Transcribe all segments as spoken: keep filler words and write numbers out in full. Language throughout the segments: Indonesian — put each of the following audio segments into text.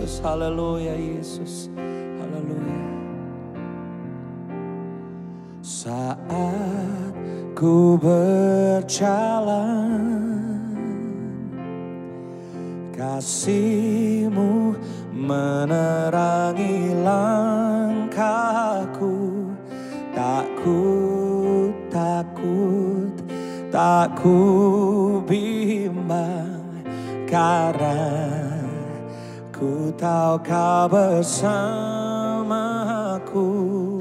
Yesus, haleluya Yesus, haleluya. Saat ku berjalan, kasih-Mu menerangi langkahku. Takut, takut, tak ku bimbang, karena ku tahu Kau bersamaku.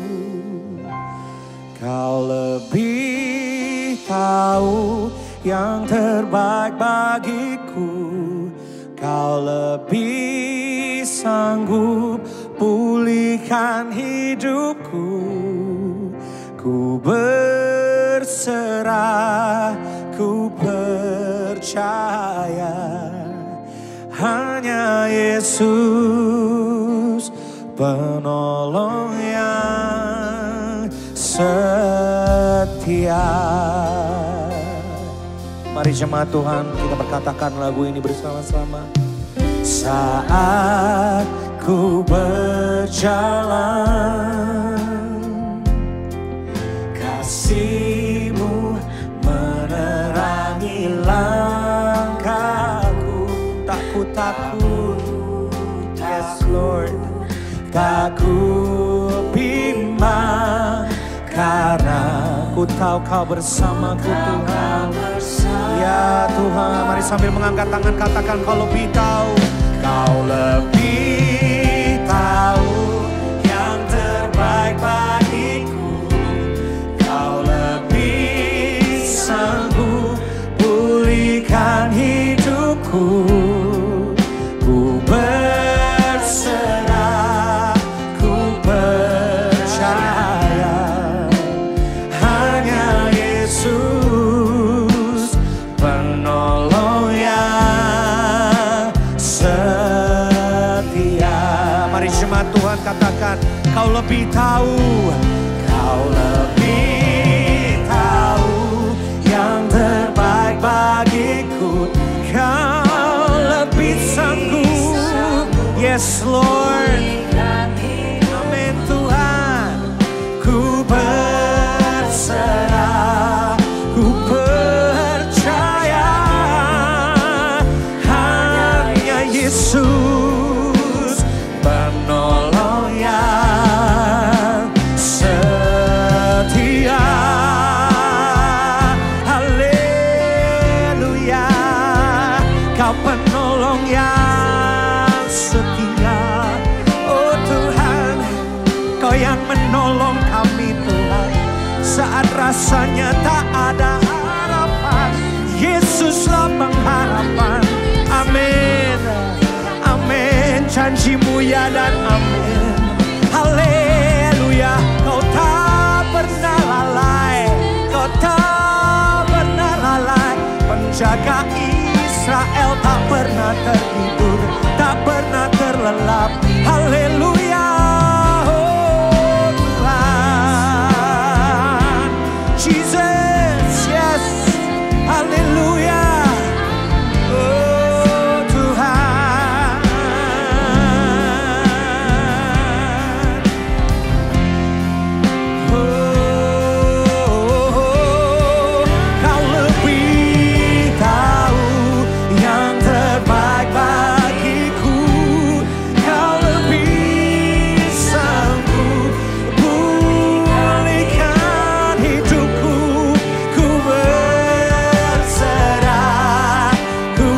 Kau lebih tahu yang terbaik bagiku. Kau lebih sanggup pulihkan hidupku. Ku berserah, ku percaya, hanya Yesus penolong yang setia. Mari jemaat Tuhan, kita berkatakan lagu ini bersama-sama. Saat ku berjalan, kasih-Mu menerangi langkahku. Tak ku takut, yes Lord, tak ku bimbang, karena ku tahu Kau bersamaku Tuhan. Ya Tuhan, mari sambil mengangkat tangan katakan, Kau lebih tahu, Kau lebih tahu yang terbaik bagiku. Kau lebih sanggup pulihkan hidupku. Ku berserah, ku percaya, hanya Yesus penolong yang setia. Mari jemaat Tuhan katakan, Kau lebih tahu, Kau lebih tahu yang terbaik bagiku. Kau lebih sanggup, yes Lord, amin Tuhan. Ku berserah, ku percaya, hanya Yesus penolong yang setia. Haleluya, Kau penolong yang setia. Oh Tuhan, Kau yang menolong kami Tuhan, saat rasanya tak ada harapan. Yesuslah pengharapan. Amin, amin, janji-Mu ya dan amin. Haleluya, Kau tak pernah lalai, Kau tak pernah lalai. Penjaga Israel tak pernah tertidur, tak pernah terlelap. Haleluya, oh Tuhan, Jesus, yes, haleluya, oh Tuhan. Oh, Kau lebih tahu yang terbaik bagiku. Kau lebih sanggup pulihkan hidupku. Ku berserah, ku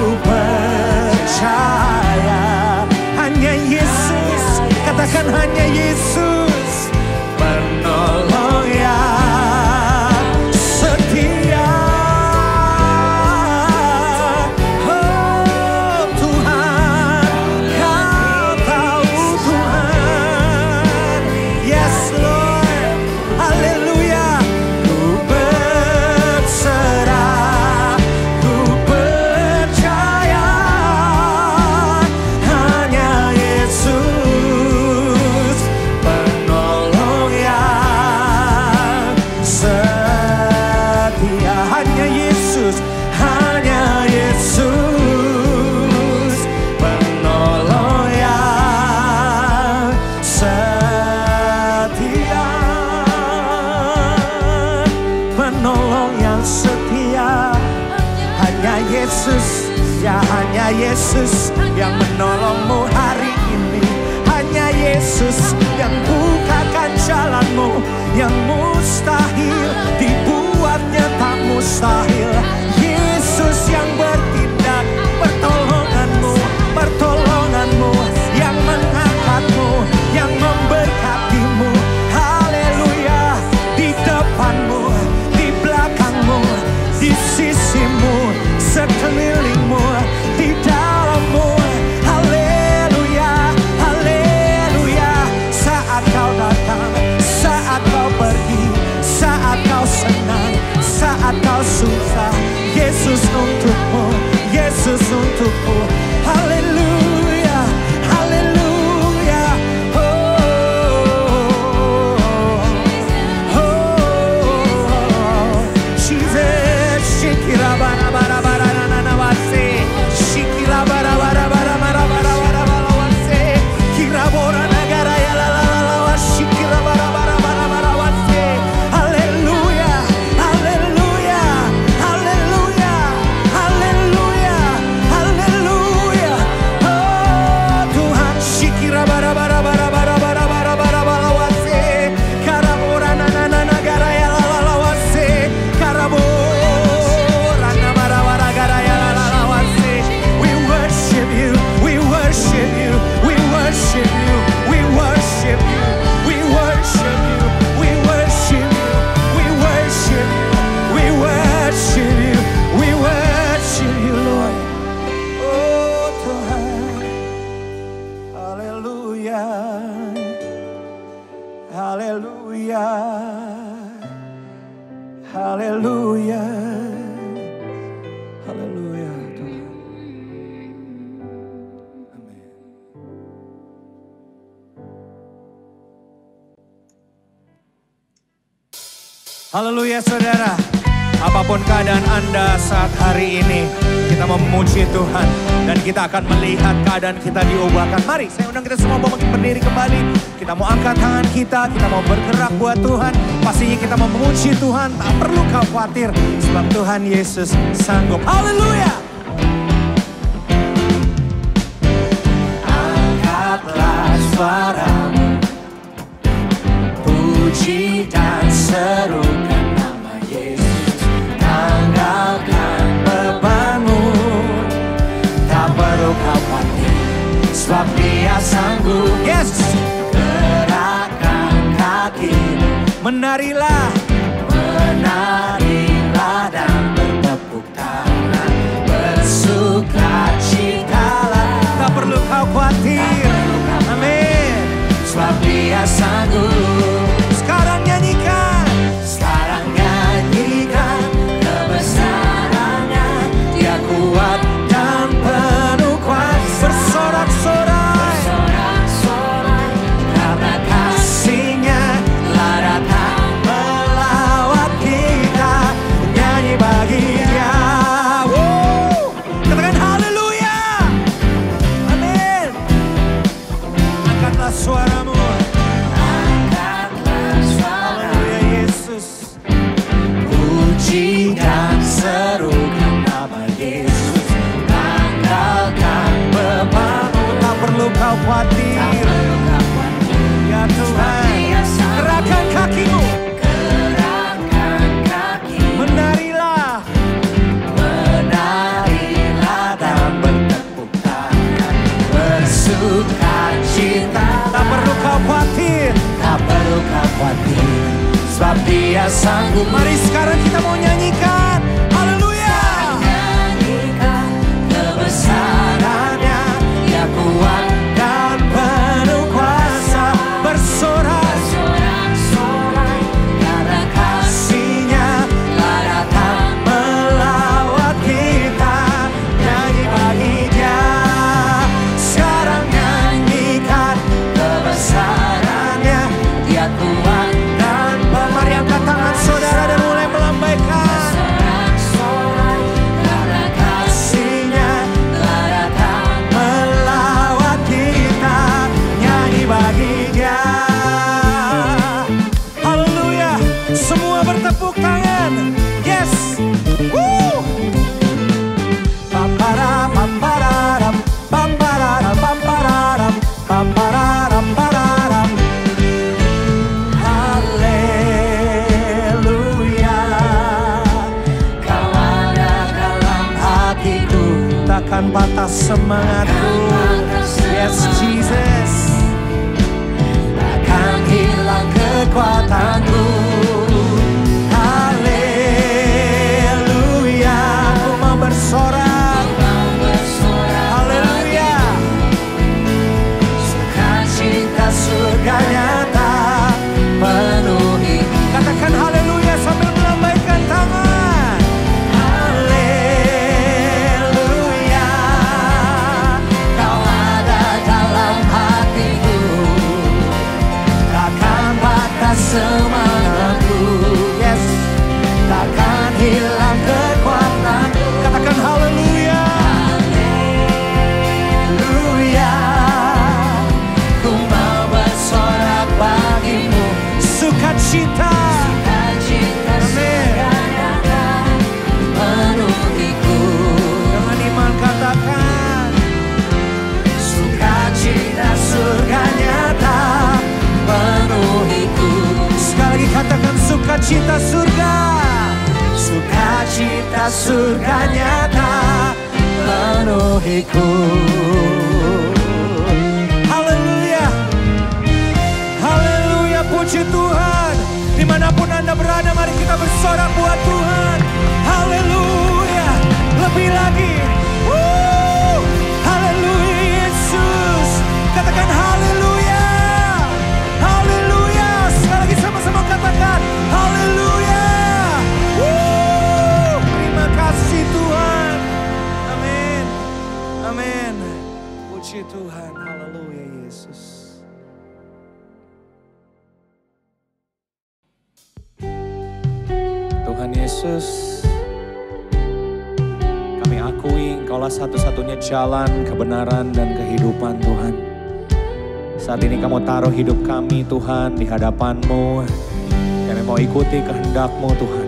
percaya, hanya Yesus, katakan hanya Yesus penolong yang setia. Oh Tuhan, Kau tahu Tuhan, yes Lord, haleluya. Ku berserah, ku percaya, hanya Yesus Yesus, ya hanya Yesus yang menolongmu hari ini. Hanya Yesus yang bukakan jalanmu, yang mustahil dibuatnya tak mustahil. Yesus yang bertindak, pertolonganmu, pertolonganmu, yang mengangkatmu, yang memberkatimu. Haleluya, di depanmu, di belakangmu, di sisimu, sekelilingmu, di dalammu. Haleluya, haleluya. Saat kau datang, saat kau pergi, saat kau senang, saat kau susah, Yesus untukmu, Yesus untukmu. Haleluya, haleluya. Oh, oh, oh. Jesus, shikira bara bara bara na na na wase, shikira bara bara bara bara bara bara bara wase, kira bora nagara ya la la la la wa, shikira bara bara bara bara wase. Haleluya, haleluya, haleluya, haleluya, haleluya. Oh Tuhan, shikira bara bara bara bara bara bara bara bara wase, karabora na na na nagara ya la la la wase, karabora na bara bara gara ya la la la wase. We worship you, we worship you, we worship you, we worship you, we worship you, we worship you, we worship you, we worship you, we worship you, Lord. Oh Tuhan, haleluya, haleluya, haleluya, haleluya Tuhan. Amin. Haleluya saudara. Apapun keadaan Anda saat hari ini, kita memuji Tuhan dan kita akan melihat keadaan kita diubahkan. Mari saya undang kita semua mau berdiri kembali. Kita mau angkat tangan kita, kita mau bergerak buat Tuhan. Pastinya kita mau memuji Tuhan, tak perlu kau khawatir sebab Tuhan Yesus sanggup. Haleluya. Angkatlah suaramu, puji dan serukan nama Yesus. Tanggalkan bebanmu, tak perlu kau khawatir sebab Dia sanggup. Yes. Gerakkan kakimu, menarilah, menarilah dan bertepuk tangan, bersukacitalah. Tak perlu kau khawatir, amin, sebab Dia sanggup. Sekarang nyanyikan, sekarang nyanyikan kebesarannya. Dia kuat dan penuh kuasa, bersorak-sorai, bersorak-sorai, karena kasih-Nya telah datang melawat kita. Nyanyi bagi Dia. Woo! Katakan haleluya, amin. Angkatlah suaramu. Puji dan serukan nama Yesus. Tanggalkan bebanmu, tak perlu kau khawatir. Ya Tuhan, gerakkan kakimu, gerakkan kakimu, menarilah, menarilah dan bertepuk tangan, bersukacita. Tak perlu kau khawatir, tak perlu kau khawatir sebab Dia sanggup. Mari sekarang kita mau nyanyikan, haleluya. Nyanyikan kebesarannya, Dia kuat dan penuh kuasa, bersorak, bersorak-sorai, karena kasih-Nya telah datang melawat kita. Nyanyi bagi Dia. Sekarang nyanyikan kebesarannya, Dia kuat. Mari angkat tangan saudara dan mulai melambaikan. Karena kasih-Nya telah datang melawat semangatku. Yes Jesus. Takkan hilang kekuatanku. Haleluya. Aku mau bersorak. Haleluya. Sukacita surga nyata penuhi. Katakan haleluya sambil melambaikan tangan. Haleluya. Kau ada dalam hatiku. Takkan batas semangatku. Yes. Takkan hilang kekuatanku. Katakan haleluya. Haleluya. Ku mau bersorak bagimu. Sukacita. Surga nyata penuhiku. Sekali lagi katakan sukacita surga. Sukacita surga nyata penuhiku. Haleluya. Haleluya, puji Tuhan. Dimanapun Anda berada, mari kita bersorak buat Tuhan. Haleluya. Lebih lagi. Woo. Haleluya Yesus. Katakan haleluya. Haleluya. Sekali lagi sama-sama katakan haleluya. Woo. Terima kasih Tuhan. Amin. Amin. Puji Tuhan. Haleluya Yesus. Tuhan Yesus, kami akui Engkaulah satu-satunya jalan, kebenaran, dan kehidupan Tuhan. Saat ini Kamu taruh hidup kami Tuhan di hadapan-Mu. Kami mau ikuti kehendak-Mu Tuhan.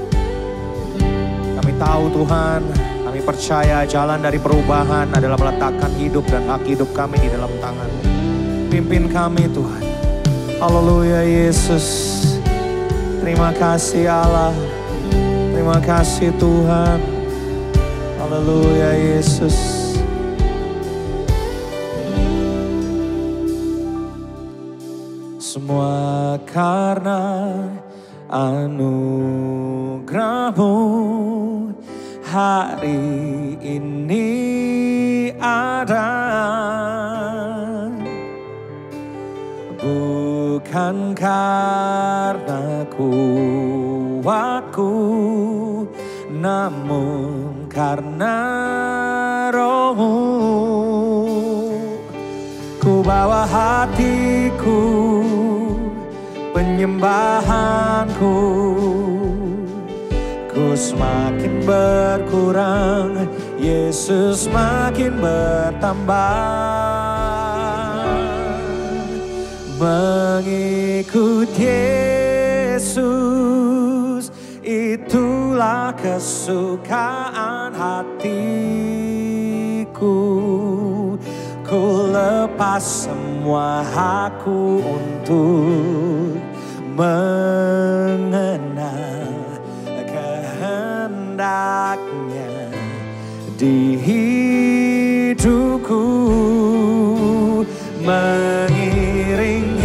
Kami tahu Tuhan, kami percaya jalan dari perubahan adalah meletakkan hidup dan hak hidup kami di dalam tangan-Mu. Pimpin kami Tuhan. Haleluya Yesus. Terima kasih Allah. Terima kasih Tuhan. Haleluya Yesus. Semua karena anugerah-Mu hari ini ada. Bukan karena kuatku, namun karena Roh-Mu. Ku bawa hatiku, penyembahanku, ku semakin berkurang, Yesus makin bertambah. Mengikut Yesus, itulah kesukaan hatiku. Ku lepas semua hakku untuk mengenal kehendaknya di hidupku. Mengiring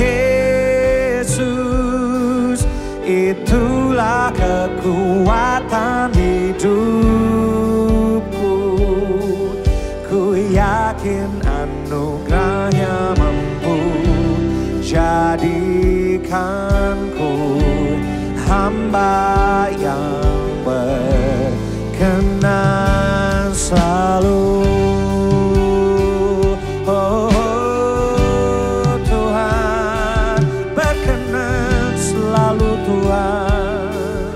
Yesus, itulah kekuatan hidupku. Ku yakin anugerahnya mampu jadikanku hamba yang berkenan selalu. Oh, oh Tuhan, berkenan selalu Tuhan.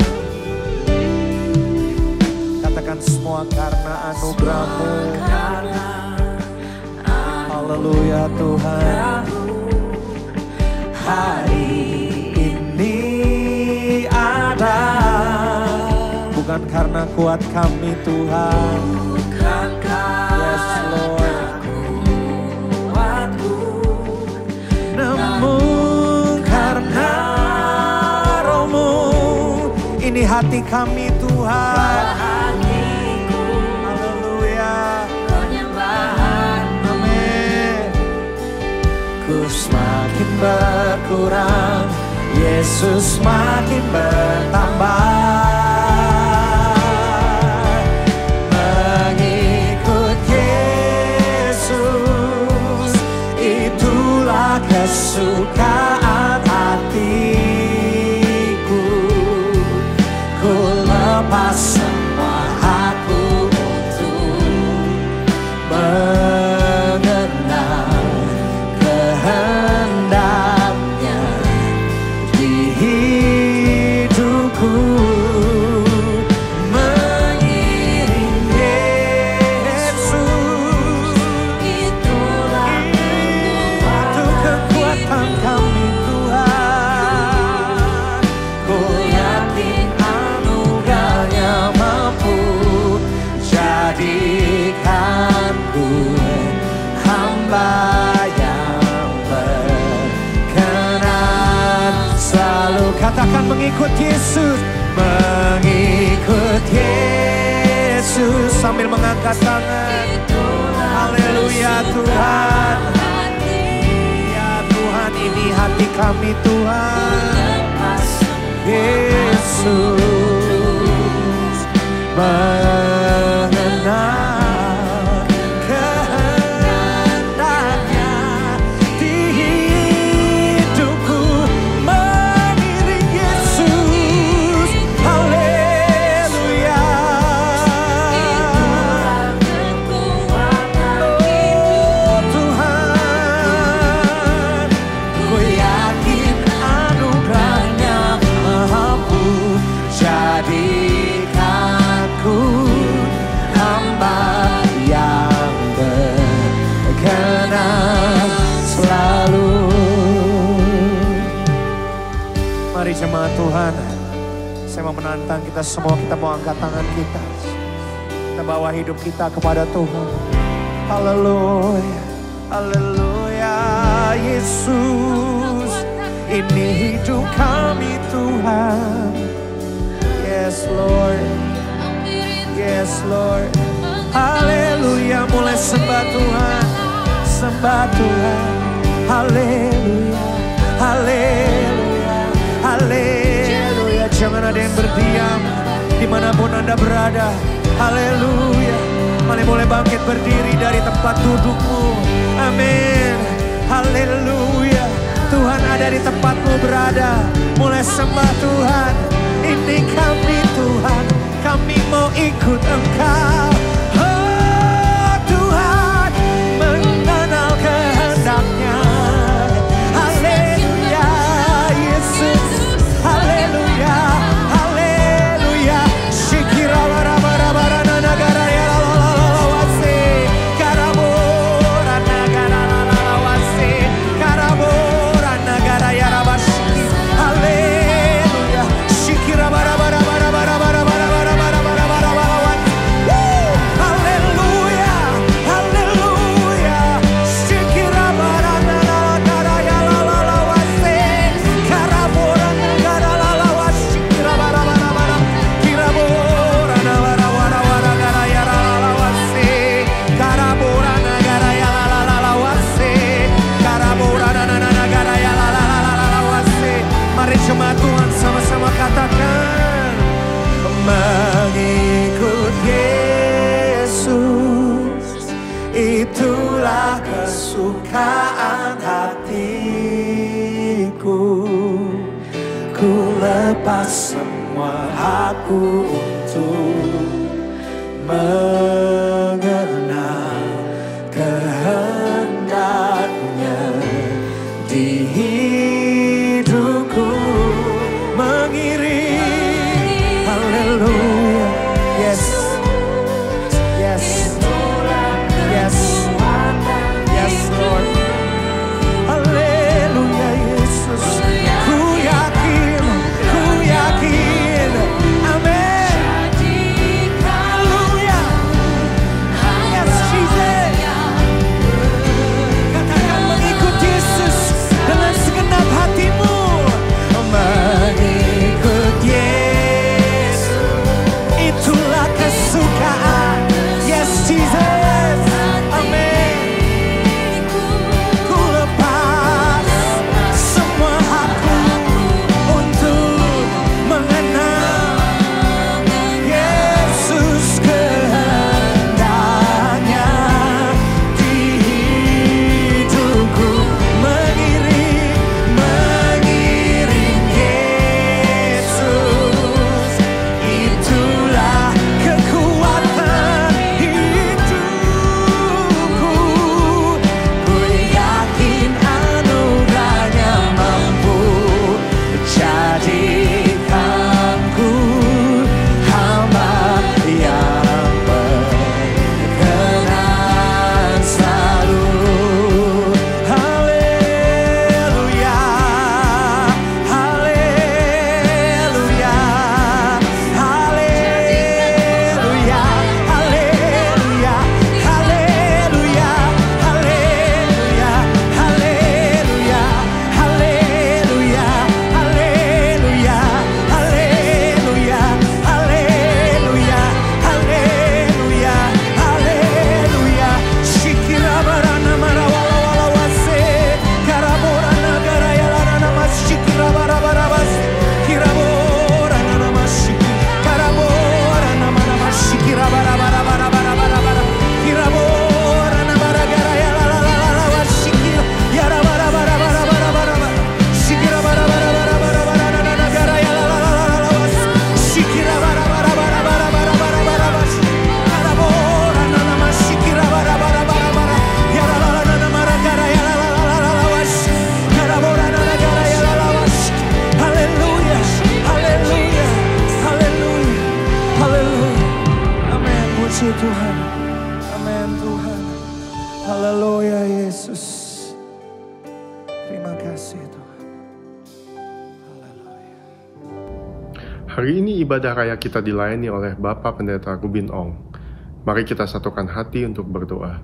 Katakan semua karena anugerah-Mu. Haleluya Tuhan. Hari ini ada. Bukan karena kuat kami Tuhan. Bukan karena yes, kuatku, namun karena Roh-Mu. Ini hati kami Tuhan. Haleluya. Ku semakin berkurang, Yesus semakin bertambah. Mengikut Yesus, itulah kesukaan hatiku. Ku lepas semua aku untuk mengenal kehendaknya di hidupku. Mengiring Yesus, itulah itu kekuatan kami Tuhan. Ku yakin anugerahnya mampu jadikanku hamba yang berkenan. Selalu katakan mengikut Yesus, mengikut Yesus sambil mengangkat tangan. Haleluya Tuhan, ya Tuhan ini hati kami Tuhan. Yesus mengenal kehendaknya di hidupku. Mengiring Yesus, haleluya. Oh Tuhan, ku yakin anugerahnya mampu jadikanku hamba yang berkenan selalu. Mari jemaat Tuhan, saya mau menantang kita semua, kita mau angkat tangan kita. Kita bawa hidup kita kepada Tuhan. Haleluya, haleluya. Yesus, ini hidup kami Tuhan. Yes Lord, yes Lord. Haleluya, mulai sembah Tuhan, sembah Tuhan. Haleluya, haleluya, haleluya. Jangan ada yang berdiam dimanapun Anda berada. Haleluya. Mari mulai bangkit berdiri dari tempat dudukmu. Amin. Haleluya. Tuhan ada di tempatmu berada. Mulai sembah Tuhan. Ini kami Tuhan, kami mau ikut Engkau. Oh Tuhan, mengenal kehendaknya. Haleluya Yesus, haleluya, haleluya. Shikira warabarabara nagara ya lalawase, karabora nagara lalawase, karabora nagara ya rabashi. Haleluya, shikira barabara barabara barabara barabara barabara. Haleluya, haleluya. Shikira barana nagara ya lalawase, karabora nagara lalawase, kira barabara bara, kirabora nagara wara wara nagara ya lalawase, karabora nagara ya lalawase, karabora nagara ya lalawase. Mari jemaat Tuhan sama-sama katakan, mengikut Yesus, itulah kesukaan hatiku. Ku lepas semua aku untuk mengenal kehendaknya di hidupku. Mengiring, haleluya. Yes, yes, yes, yes Lord. Haleluya Yesus. Ku yakin, ku yakin. Amin. Haleluya. Terima kasih Tuhan. Haleluya. Hari ini ibadah raya kita dilayani oleh Bapak Pendeta Rubin Ong. Mari kita satukan hati untuk berdoa.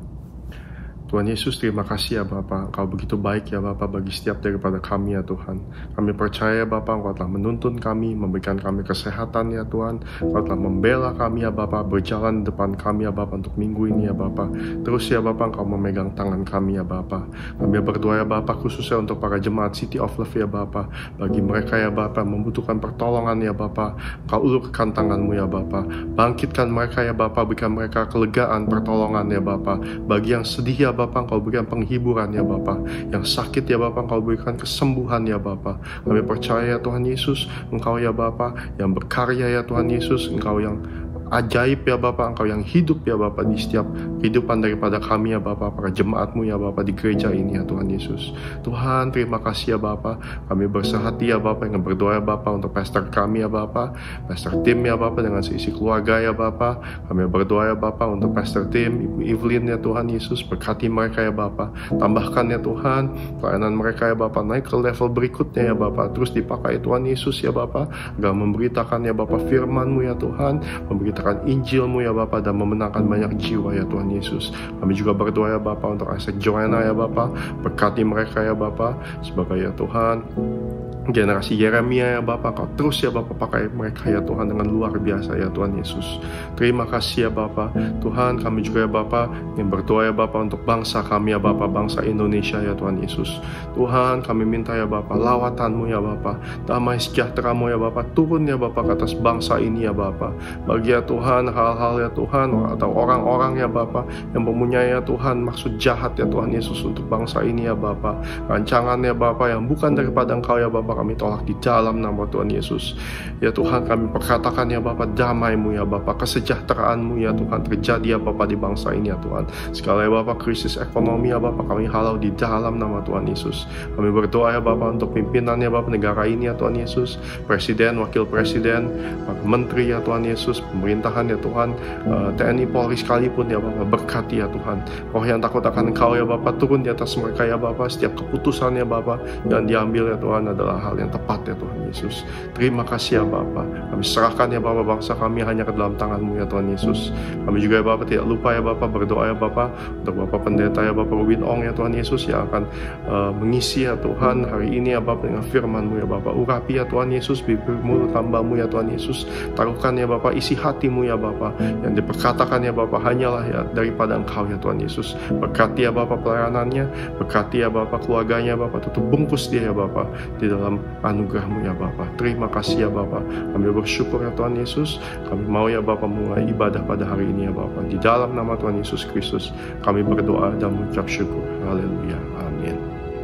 Tuhan Yesus, terima kasih ya Bapa, Engkau begitu baik ya Bapa bagi setiap daripada kami ya Tuhan. Kami percaya Bapa, Engkau telah menuntun kami, memberikan kami kesehatan ya Tuhan. Engkau telah membela kami ya Bapa, berjalan di depan kami ya Bapa untuk minggu ini ya Bapa. Terus ya Bapa, Engkau memegang tangan kami ya Bapa. Kami berdoa ya Bapa, khususnya untuk para jemaat City of Love ya Bapa. Bagi mereka ya Bapa, membutuhkan pertolongan ya Bapa, Engkau ulurkan tangan-Mu ya Bapa. Bangkitkan mereka ya Bapa, berikan mereka kelegaan, pertolongan ya Bapa. Bagi yang sedih ya Bapa, Engkau berikan penghiburan ya Bapa. Yang sakit ya Bapa, Engkau berikan kesembuhan ya Bapa. Kami percaya ya Tuhan Yesus, Engkau ya Bapa yang berkarya ya Tuhan Yesus, Engkau yang ajaib ya Bapa, Engkau yang hidup ya Bapa di setiap kehidupan daripada kami ya Bapa, para jemaat-Mu ya Bapa di gereja ini ya Tuhan Yesus. Tuhan, terima kasih ya Bapa. Kami bersehati ya Bapa, yang berdoa ya Bapa untuk pastor kami ya Bapa, pastor Tim ya Bapa dengan seisi keluarga ya Bapa. Kami berdoa ya Bapa untuk pastor Tim, Ibu Evelyn ya Tuhan Yesus, berkati mereka ya Bapa. Tambahkan ya Tuhan pelayanan mereka ya Bapa, naik ke level berikutnya ya Bapa. Terus dipakai Tuhan Yesus ya Bapa, agar memberitakan ya Bapa firman-Mu ya Tuhan, memberitakan Injil-Mu ya Bapa, dan memenangkan banyak jiwa ya Tuhan Yesus. Kami juga berdoa ya Bapa untuk Isaac Joanna ya Bapa, berkati mereka ya Bapa, sebagai ya Tuhan generasi Yeremia ya Bapa, Kau terus ya Bapa pakai mereka ya Tuhan dengan luar biasa ya Tuhan Yesus. Terima kasih ya Bapa. Tuhan, kami juga ya Bapa yang berdoa ya Bapa untuk bangsa kami ya Bapa, bangsa Indonesia ya Tuhan Yesus. Tuhan, kami minta ya Bapa lawatan-Mu ya Bapa, damai sejahtera-Mu ya Bapa turun ya Bapa ke atas bangsa ini ya Bapa. Bagi ya Tuhan hal-hal ya Tuhan atau orang-orang ya Bapa yang mempunyai ya Tuhan maksud jahat ya Tuhan Yesus untuk bangsa ini ya Bapa, rancangan ya Bapa yang bukan daripada Engkau ya Bapa, kami tolak di dalam nama Tuhan Yesus. Ya Tuhan, kami perkatakan ya Bapa damai-Mu ya Bapa, kesejahteraan-Mu ya Tuhan terjadi ya Bapa di bangsa ini ya Tuhan. Segala ya Bapa krisis ekonomi ya Bapa, kami halau di dalam nama Tuhan Yesus. Kami berdoa ya Bapa untuk pimpinan ya Bapa negara ini ya Tuhan Yesus, presiden, wakil presiden, para menteri ya Tuhan Yesus, pemerintahan ya Tuhan, T N I Polri sekalipun ya Bapa, berkati ya Tuhan. Roh yang takut akan Engkau ya Bapa turun di atas mereka ya Bapa. Setiap keputusan ya Bapa yang diambil ya Tuhan adalah hal yang tepat ya Tuhan Yesus. Terima kasih ya Bapa. Kami serahkan ya Bapa bangsa kami hanya ke dalam tangan-Mu ya Tuhan Yesus. Kami juga ya Bapa tidak lupa ya Bapa berdoa ya Bapa untuk Bapak Pendeta ya Bapa Rubin Ong ya Tuhan Yesus, yang akan uh, mengisi ya Tuhan hari ini ya Bapa dengan firman-Mu ya Bapa. Urapi ya Tuhan Yesus bibir mulut hamba-Mu ya Tuhan Yesus. Taruhkan ya Bapa isi hati-Mu ya Bapa, yang diperkatakan ya Bapa hanyalah ya daripada Engkau ya Tuhan Yesus. Berkati ya Bapa pelayanannya, berkati ya Bapa keluarganya Bapa, tutup bungkus dia ya Bapa di dalam anugerah-Mu ya Bapa. Terima kasih ya Bapa. Kami bersyukur ya Tuhan Yesus. Kami mau ya Bapa mulai ibadah pada hari ini ya Bapa. Di dalam nama Tuhan Yesus Kristus kami berdoa dan mengucap syukur. Haleluya. Amin.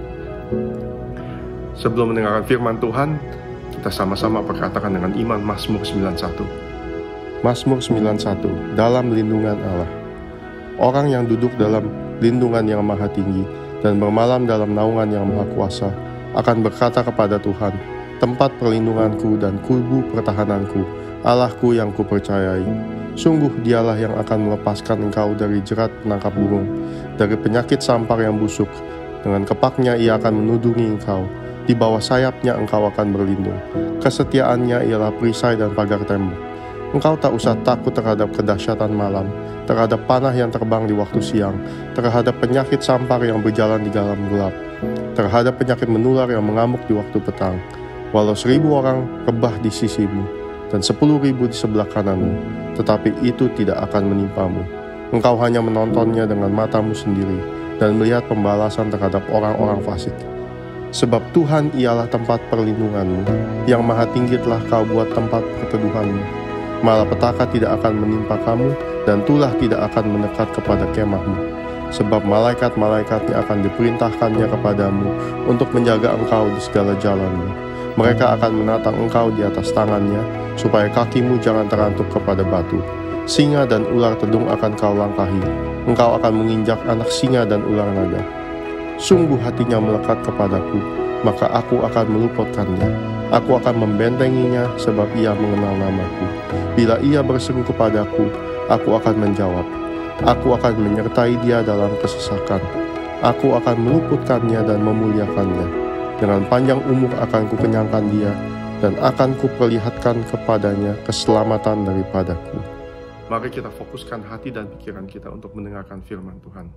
Sebelum mendengarkan firman Tuhan, kita sama-sama perkatakan dengan iman Mazmur sembilan puluh satu. Mazmur sembilan puluh satu. Dalam lindungan Allah. Orang yang duduk dalam lindungan yang maha tinggi dan bermalam dalam naungan yang maha kuasa akan berkata kepada Tuhan, tempat perlindunganku dan kubu pertahananku, Allahku yang kupercayai. Sungguh dialah yang akan melepaskan engkau dari jerat penangkap burung, dari penyakit sampar yang busuk. Dengan kepaknya ia akan menudungi engkau, di bawah sayapnya engkau akan berlindung. Kesetiaannya ialah perisai dan pagar tembok. Engkau tak usah takut terhadap kedahsyatan malam, terhadap panah yang terbang di waktu siang, terhadap penyakit sampar yang berjalan di dalam gelap, terhadap penyakit menular yang mengamuk di waktu petang. Walau seribu orang rebah di sisimu dan sepuluh ribu di sebelah kananmu, tetapi itu tidak akan menimpamu. Engkau hanya menontonnya dengan matamu sendiri dan melihat pembalasan terhadap orang-orang fasik. Sebab Tuhan ialah tempat perlindunganmu, yang maha tinggi telah kau buat tempat perteduhanmu. Malapetaka tidak akan menimpa kamu, dan tulah tidak akan mendekat kepada kemahmu. Sebab malaikat-malaikatnya akan diperintahkannya kepadamu untuk menjaga engkau di segala jalanmu. Mereka akan menatang engkau di atas tangannya, supaya kakimu jangan terantuk kepada batu. Singa dan ular tedung akan kau langkahi. Engkau akan menginjak anak singa dan ular naga. Sungguh hatinya melekat kepadaku, maka aku akan meluputkannya. Aku akan membentenginya sebab ia mengenal namaku. Bila ia berseru kepadaku, aku akan menjawab. Aku akan menyertai dia dalam kesesakan. Aku akan meluputkannya dan memuliakannya. Dengan panjang umur akan kukenyangkan dia, dan akan kuperlihatkan kepadanya keselamatan daripadaku. Mari kita fokuskan hati dan pikiran kita untuk mendengarkan firman Tuhan.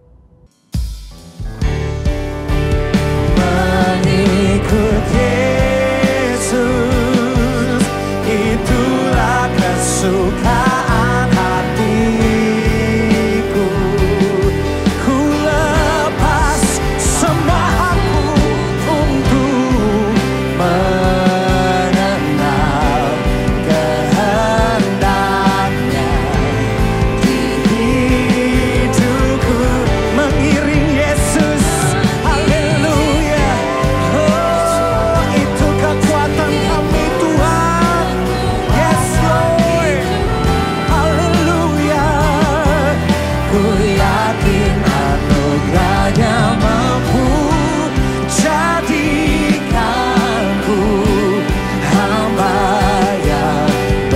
Mengikut Yesus, itulah kesukaan hatiku. Ku lepas semua aku untuk mengenal kehendaknya di hidupku. Mengiring Yesus, haleluya. Oh, itu kekuatan kami Tuhan. Yes Lord, haleluya. Ku yakin anugerahnya mampu jadikanku hamba yang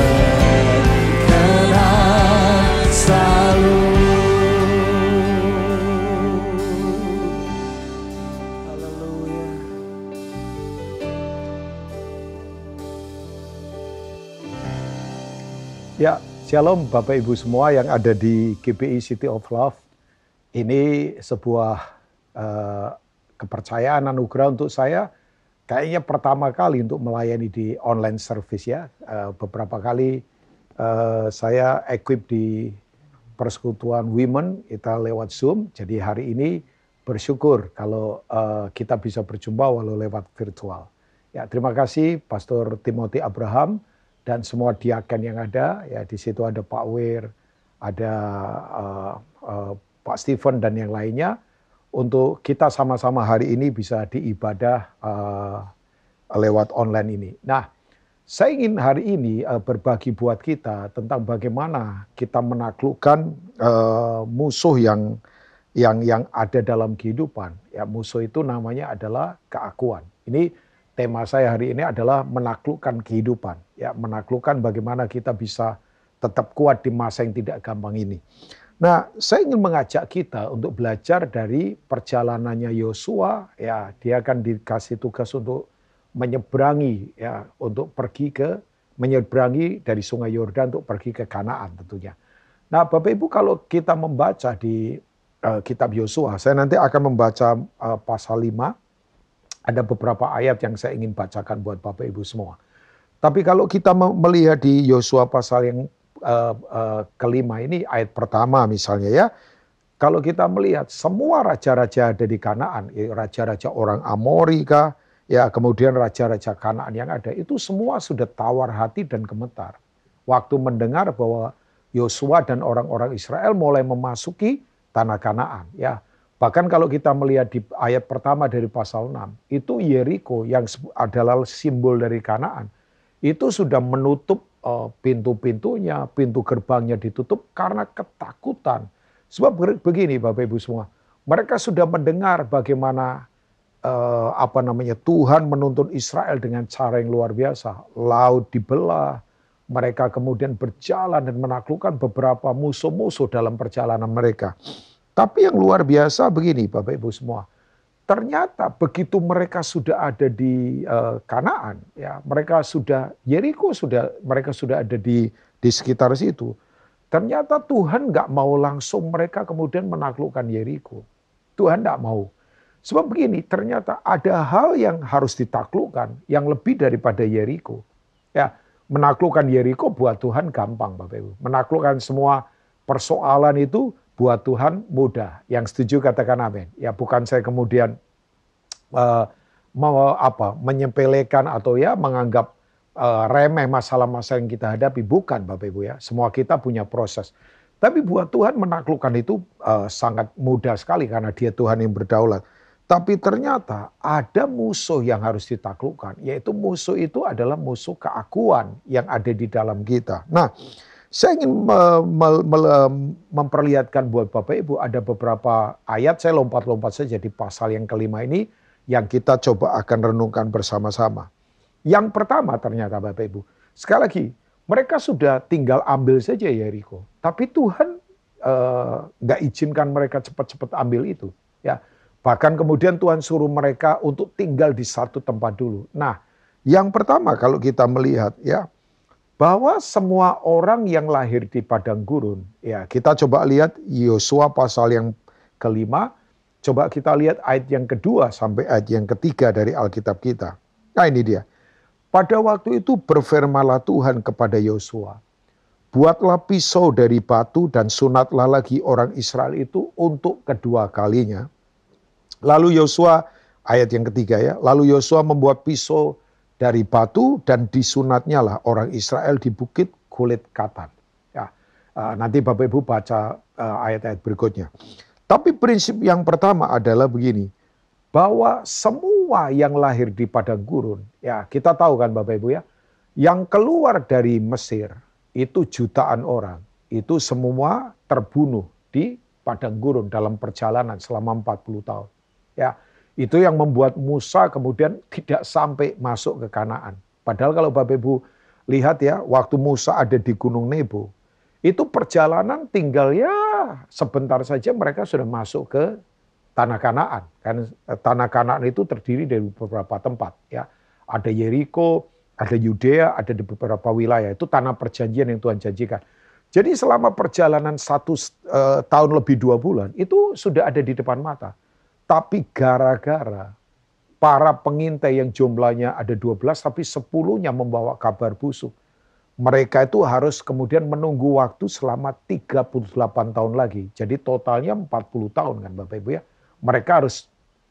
berkenan selalu. Haleluya. Ya, shalom Bapak Ibu semua yang ada di G P I City of Love. Ini sebuah eh, kepercayaan anugerah untuk saya. Kayaknya pertama kali untuk melayani di online service ya. Eh, beberapa kali eh, saya equip di persekutuan women, kita lewat Zoom. Jadi hari ini bersyukur kalau eh, kita bisa berjumpa walau lewat virtual. Ya, terima kasih Pastor Timothy Abraham dan semua diaken yang ada. Ya, di situ ada Pak Wir, ada uh, uh, Pak Stephen dan yang lainnya. Untuk kita sama-sama hari ini bisa diibadah uh, lewat online ini. Nah, saya ingin hari ini uh, berbagi buat kita tentang bagaimana kita menaklukkan uh, musuh yang yang yang ada dalam kehidupan. Ya, musuh itu namanya adalah keakuan. Ini tema saya hari ini adalah menaklukkan kehidupan. Ya, menaklukkan bagaimana kita bisa tetap kuat di masa yang tidak gampang ini. Nah, saya ingin mengajak kita untuk belajar dari perjalanannya Yosua. Ya, dia akan dikasih tugas untuk menyeberangi, ya, untuk pergi ke menyeberangi dari Sungai Yordan untuk pergi ke Kanaan tentunya. Nah, Bapak Ibu, kalau kita membaca di uh, kitab Yosua, saya nanti akan membaca uh, pasal lima. Ada beberapa ayat yang saya ingin bacakan buat Bapak Ibu semua. Tapi kalau kita melihat di Yosua pasal yang uh, uh, kelima ini, ayat pertama misalnya ya. Kalau kita melihat semua raja-raja ada di Kanaan, raja-raja orang Amori kah, ya kemudian raja-raja Kanaan yang ada, itu semua sudah tawar hati dan gemetar. Waktu mendengar bahwa Yosua dan orang-orang Israel mulai memasuki tanah Kanaan. Ya. Bahkan kalau kita melihat di ayat pertama dari pasal enam, itu Yeriko yang adalah simbol dari Kanaan, itu sudah menutup uh, pintu-pintunya, pintu gerbangnya ditutup karena ketakutan. Sebab begini Bapak Ibu semua, mereka sudah mendengar bagaimana uh, apa namanya Tuhan menuntun Israel dengan cara yang luar biasa. Laut dibelah, mereka kemudian berjalan dan menaklukkan beberapa musuh-musuh dalam perjalanan mereka. Tapi yang luar biasa begini Bapak Ibu semua, ternyata begitu mereka sudah ada di uh, Kanaan, ya mereka sudah Yeriko sudah mereka sudah ada di di sekitar situ. Ternyata Tuhan nggak mau langsung mereka kemudian menaklukkan Yeriko. Tuhan nggak mau. Sebab begini, ternyata ada hal yang harus ditaklukkan yang lebih daripada Yeriko. Ya, menaklukkan Yeriko buat Tuhan gampang Bapak Ibu. Menaklukkan semua persoalan itu buat Tuhan mudah. Yang setuju katakan amin. Ya, bukan saya kemudian uh, mau apa menyepelekan atau ya menganggap uh, remeh masalah-masalah yang kita hadapi. Bukan Bapak Ibu ya. Semua kita punya proses. Tapi buat Tuhan menaklukkan itu uh, sangat mudah sekali karena Dia Tuhan yang berdaulat. Tapi ternyata ada musuh yang harus ditaklukkan. Yaitu musuh itu adalah musuh keakuan yang ada di dalam kita. Nah, saya ingin me, me, me, memperlihatkan buat Bapak Ibu ada beberapa ayat, saya lompat-lompat saja di pasal yang kelima ini yang kita coba akan renungkan bersama-sama. Yang pertama ternyata Bapak Ibu, sekali lagi mereka sudah tinggal ambil saja Yeriko, tapi Tuhan nggak uh, izinkan mereka cepat-cepat ambil itu. Ya, Bahkan kemudian Tuhan suruh mereka untuk tinggal di satu tempat dulu. Nah, yang pertama kalau kita melihat ya, bahwa semua orang yang lahir di padang gurun, ya kita coba lihat Yosua pasal yang kelima, coba kita lihat ayat yang kedua sampai ayat yang ketiga dari Alkitab kita. Nah ini dia. Pada waktu itu berfirmanlah Tuhan kepada Yosua, buatlah pisau dari batu dan sunatlah lagi orang Israel itu untuk kedua kalinya. Lalu Yosua, ayat yang ketiga ya, lalu Yosua membuat pisau dari batu dan disunatnya lah orang Israel di bukit kulit katan. Ya, nanti Bapak Ibu baca ayat-ayat berikutnya. Tapi prinsip yang pertama adalah begini, bahwa semua yang lahir di padang gurun, ya kita tahu kan Bapak Ibu ya, yang keluar dari Mesir itu jutaan orang, itu semua terbunuh di padang gurun dalam perjalanan selama empat puluh tahun. Ya, itu yang membuat Musa kemudian tidak sampai masuk ke Kanaan. Padahal kalau Bapak Ibu lihat ya, waktu Musa ada di Gunung Nebo, itu perjalanan tinggal ya sebentar saja mereka sudah masuk ke tanah Kanaan. Kan tanah Kanaan itu terdiri dari beberapa tempat ya. Ada Yeriko, ada Yudea, ada di beberapa wilayah. Itu tanah perjanjian yang Tuhan janjikan. Jadi selama perjalanan satu uh, tahun lebih dua bulan, itu sudah ada di depan mata. Tapi gara-gara para pengintai yang jumlahnya ada dua belas, tapi sepuluhnya membawa kabar busuk. Mereka itu harus kemudian menunggu waktu selama tiga puluh delapan tahun lagi. Jadi totalnya empat puluh tahun kan Bapak Ibu ya. Mereka harus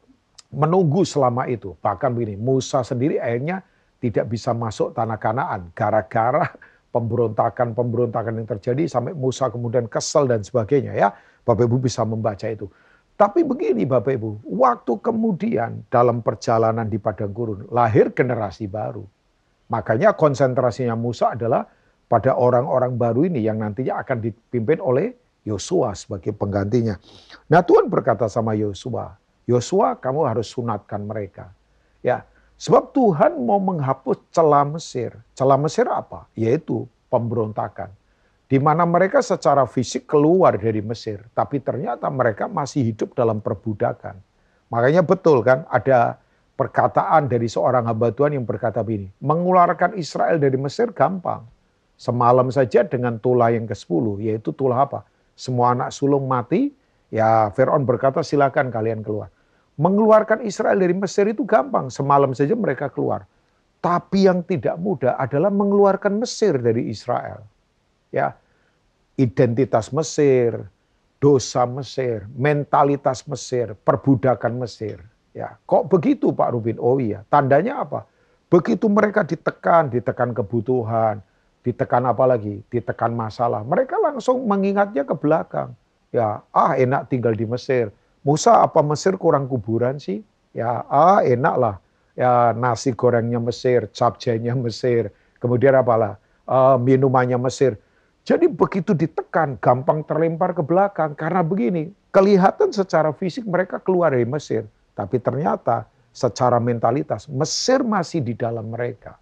menunggu selama itu. Bahkan begini, Musa sendiri akhirnya tidak bisa masuk tanah Kanaan. Gara-gara pemberontakan-pemberontakan yang terjadi sampai Musa kemudian kesel dan sebagainya ya. Bapak Ibu bisa membaca itu. Tapi begini Bapak Ibu, waktu kemudian dalam perjalanan di padang gurun lahir generasi baru. Makanya konsentrasinya Musa adalah pada orang-orang baru ini yang nantinya akan dipimpin oleh Yosua sebagai penggantinya. Nah Tuhan berkata sama Yosua, Yosua kamu harus sunatkan mereka. Ya, sebab Tuhan mau menghapus celah Mesir. Celah Mesir apa? Yaitu pemberontakan. Di mana mereka secara fisik keluar dari Mesir, tapi ternyata mereka masih hidup dalam perbudakan. Makanya betul kan, ada perkataan dari seorang hamba Tuhan yang berkata begini, mengeluarkan Israel dari Mesir gampang. Semalam saja dengan tulah yang kesepuluh, yaitu tulah apa? Semua anak sulung mati, ya Firaun berkata silakan kalian keluar. Mengeluarkan Israel dari Mesir itu gampang, semalam saja mereka keluar. Tapi yang tidak mudah adalah mengeluarkan Mesir dari Israel. Ya, identitas Mesir, dosa Mesir, mentalitas Mesir, perbudakan Mesir. Ya, kok begitu Pak Rubin? Oh iya, tandanya apa? Begitu mereka ditekan, ditekan kebutuhan, ditekan apa lagi? Ditekan masalah. Mereka langsung mengingatnya ke belakang. Ya, ah enak tinggal di Mesir. Musa apa Mesir kurang kuburan sih? Ya, ah enak lah. Ya, nasi gorengnya Mesir, capcaynya Mesir. Kemudian apalah? Uh, minumannya Mesir. Jadi begitu ditekan, gampang terlempar ke belakang. Karena begini, kelihatan secara fisik mereka keluar dari Mesir. Tapi ternyata secara mentalitas, Mesir masih di dalam mereka.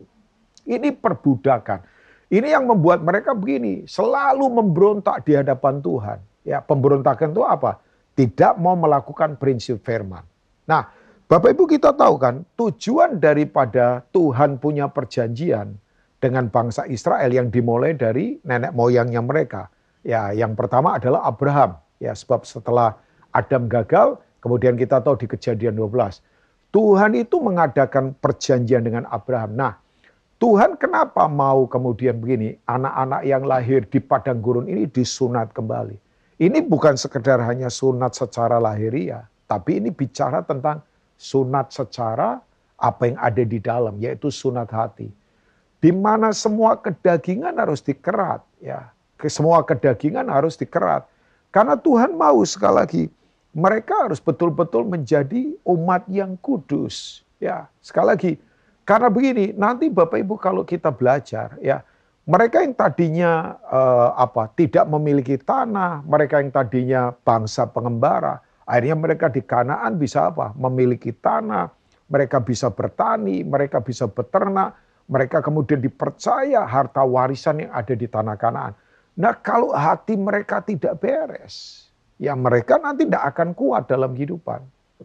Ini perbudakan. Ini yang membuat mereka begini, selalu memberontak di hadapan Tuhan. Ya, pemberontakan itu apa? Tidak mau melakukan prinsip firman. Nah, Bapak Ibu kita tahu kan, tujuan daripada Tuhan punya perjanjian dengan bangsa Israel yang dimulai dari nenek moyangnya mereka. Ya, yang pertama adalah Abraham. Ya, sebab setelah Adam gagal, kemudian kita tahu di Kejadian dua belas. Tuhan itu mengadakan perjanjian dengan Abraham. Nah, Tuhan kenapa mau kemudian begini, anak-anak yang lahir di padang gurun ini disunat kembali. Ini bukan sekedar hanya sunat secara lahiriah, tapi ini bicara tentang sunat secara apa yang ada di dalam, yaitu sunat hati. Di mana semua kedagingan harus dikerat, ya. Semua kedagingan harus dikerat. Karena Tuhan mau sekali lagi mereka harus betul-betul menjadi umat yang kudus, ya. Sekali lagi, karena begini, nanti Bapak Ibu kalau kita belajar, ya, mereka yang tadinya eh, apa tidak memiliki tanah, mereka yang tadinya bangsa pengembara, akhirnya mereka di Kanaan bisa apa? Memiliki tanah, mereka bisa bertani, mereka bisa beternak, mereka kemudian dipercaya harta warisan yang ada di tanah Kanaan. Nah, kalau hati mereka tidak beres, ya mereka nanti tidak akan kuat dalam kehidupan.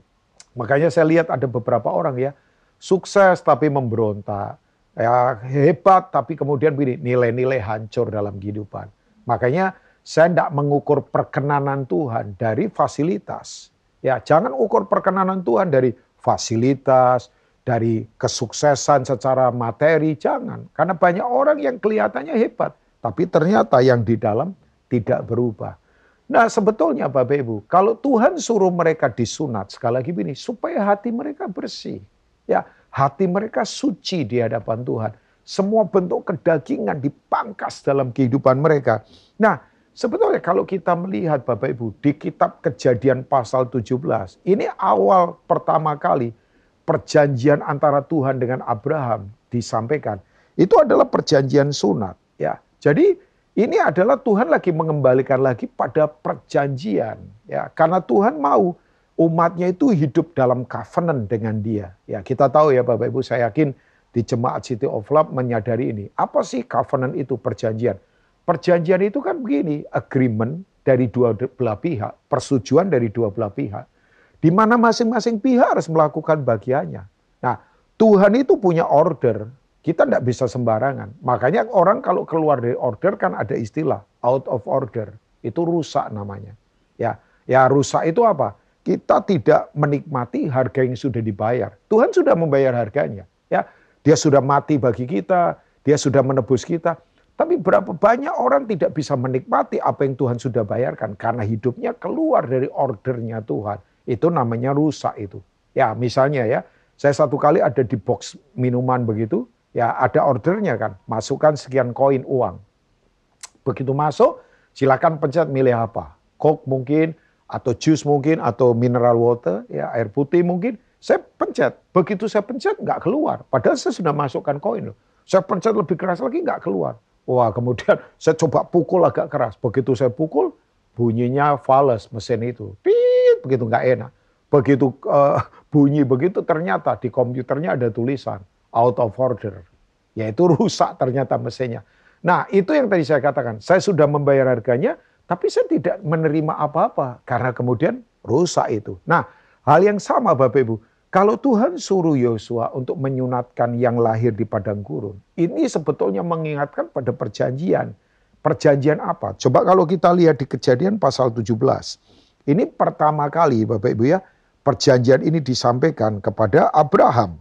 Makanya saya lihat ada beberapa orang ya, sukses tapi memberontak. Ya, hebat tapi kemudian begini, nilai-nilai hancur dalam kehidupan. Makanya saya tidak mengukur perkenanan Tuhan dari fasilitas. Ya, jangan ukur perkenanan Tuhan dari fasilitas, dari kesuksesan secara materi, jangan. Karena banyak orang yang kelihatannya hebat, tapi ternyata yang di dalam tidak berubah. Nah sebetulnya Bapak Ibu, kalau Tuhan suruh mereka disunat, sekali lagi begini, supaya hati mereka bersih. Ya, hati mereka suci di hadapan Tuhan. Semua bentuk kedagingan dipangkas dalam kehidupan mereka. Nah sebetulnya kalau kita melihat Bapak Ibu, di kitab Kejadian pasal tujuh belas, ini awal pertama kali perjanjian antara Tuhan dengan Abraham disampaikan. Itu adalah perjanjian sunat. Ya, jadi ini adalah Tuhan lagi mengembalikan lagi pada perjanjian, ya, karena Tuhan mau umatnya itu hidup dalam covenant dengan Dia. Ya, kita tahu ya Bapak Ibu, saya yakin di Jemaat City of Love menyadari ini. Apa sih covenant itu, perjanjian? Perjanjian itu kan begini, agreement dari dua belah pihak, persetujuan dari dua belah pihak, di mana masing-masing pihak harus melakukan bagiannya. Nah, Tuhan itu punya order. Kita tidak bisa sembarangan. Makanya orang kalau keluar dari order kan ada istilah out of order. Itu rusak namanya. Ya, ya rusak itu apa? Kita tidak menikmati harga yang sudah dibayar. Tuhan sudah membayar harganya. Ya, Dia sudah mati bagi kita. Dia sudah menebus kita. Tapi berapa banyak orang tidak bisa menikmati apa yang Tuhan sudah bayarkan karena hidupnya keluar dari ordernya Tuhan. Itu namanya rusak itu. Ya, misalnya ya, saya satu kali ada di box minuman begitu. Ya ada ordernya kan, masukkan sekian koin uang. Begitu masuk, silakan pencet milih apa. Coke mungkin, atau jus mungkin, atau mineral water, ya air putih mungkin. Saya pencet, begitu saya pencet nggak keluar. Padahal saya sudah masukkan koin loh. Saya pencet lebih keras lagi nggak keluar. Wah kemudian saya coba pukul agak keras. Begitu saya pukul, bunyinya fals mesin itu. Pit, begitu nggak enak. Begitu uh, bunyi begitu ternyata di komputernya ada tulisan out of order, yaitu rusak ternyata mesinnya. Nah itu yang tadi saya katakan, saya sudah membayar harganya, tapi saya tidak menerima apa-apa, karena kemudian rusak itu. Nah hal yang sama Bapak Ibu, kalau Tuhan suruh Yosua untuk menyunatkan yang lahir di padang gurun, ini sebetulnya mengingatkan pada perjanjian. Perjanjian apa? Coba kalau kita lihat di Kejadian pasal tujuh belas, ini pertama kali Bapak Ibu ya, perjanjian ini disampaikan kepada Abraham.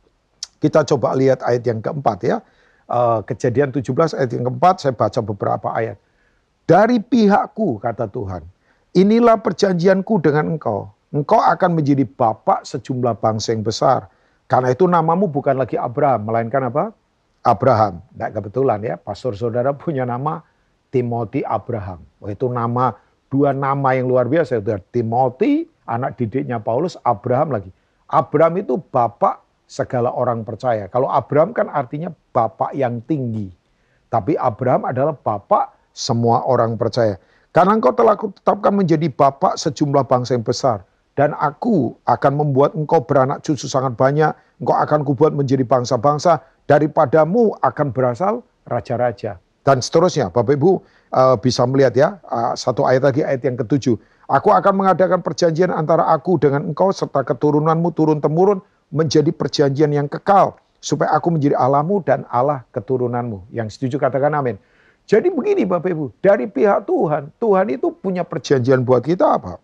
Kita coba lihat ayat yang keempat ya. Kejadian tujuh belas ayat yang keempat, saya baca beberapa ayat. Dari pihakku, kata Tuhan, inilah perjanjianku dengan engkau. Engkau akan menjadi bapak sejumlah bangsa yang besar. Karena itu namamu bukan lagi Abraham, melainkan apa? Abraham. Tidak kebetulan ya, pastor saudara punya nama Timothy Abraham. Oh, itu nama, dua nama yang luar biasa. Timothy, anak didiknya Paulus, Abraham lagi. Abraham itu bapak segala orang percaya. Kalau Abraham kan artinya bapak yang tinggi. Tapi Abraham adalah bapak semua orang percaya. Karena engkau telah kutetapkan menjadi bapak sejumlah bangsa yang besar. Dan aku akan membuat engkau beranak cucu sangat banyak. Engkau akan kubuat menjadi bangsa-bangsa. Daripadamu akan berasal raja-raja. Dan seterusnya. Bapak Ibu uh, bisa melihat ya. Uh, satu ayat lagi, ayat yang ketujuh. Aku akan mengadakan perjanjian antara aku dengan engkau serta keturunanmu turun-temurun menjadi perjanjian yang kekal, supaya aku menjadi Allahmu dan Allah keturunanmu. Yang setuju katakan amin. Jadi begini Bapak Ibu, dari pihak Tuhan, Tuhan itu punya perjanjian buat kita apa?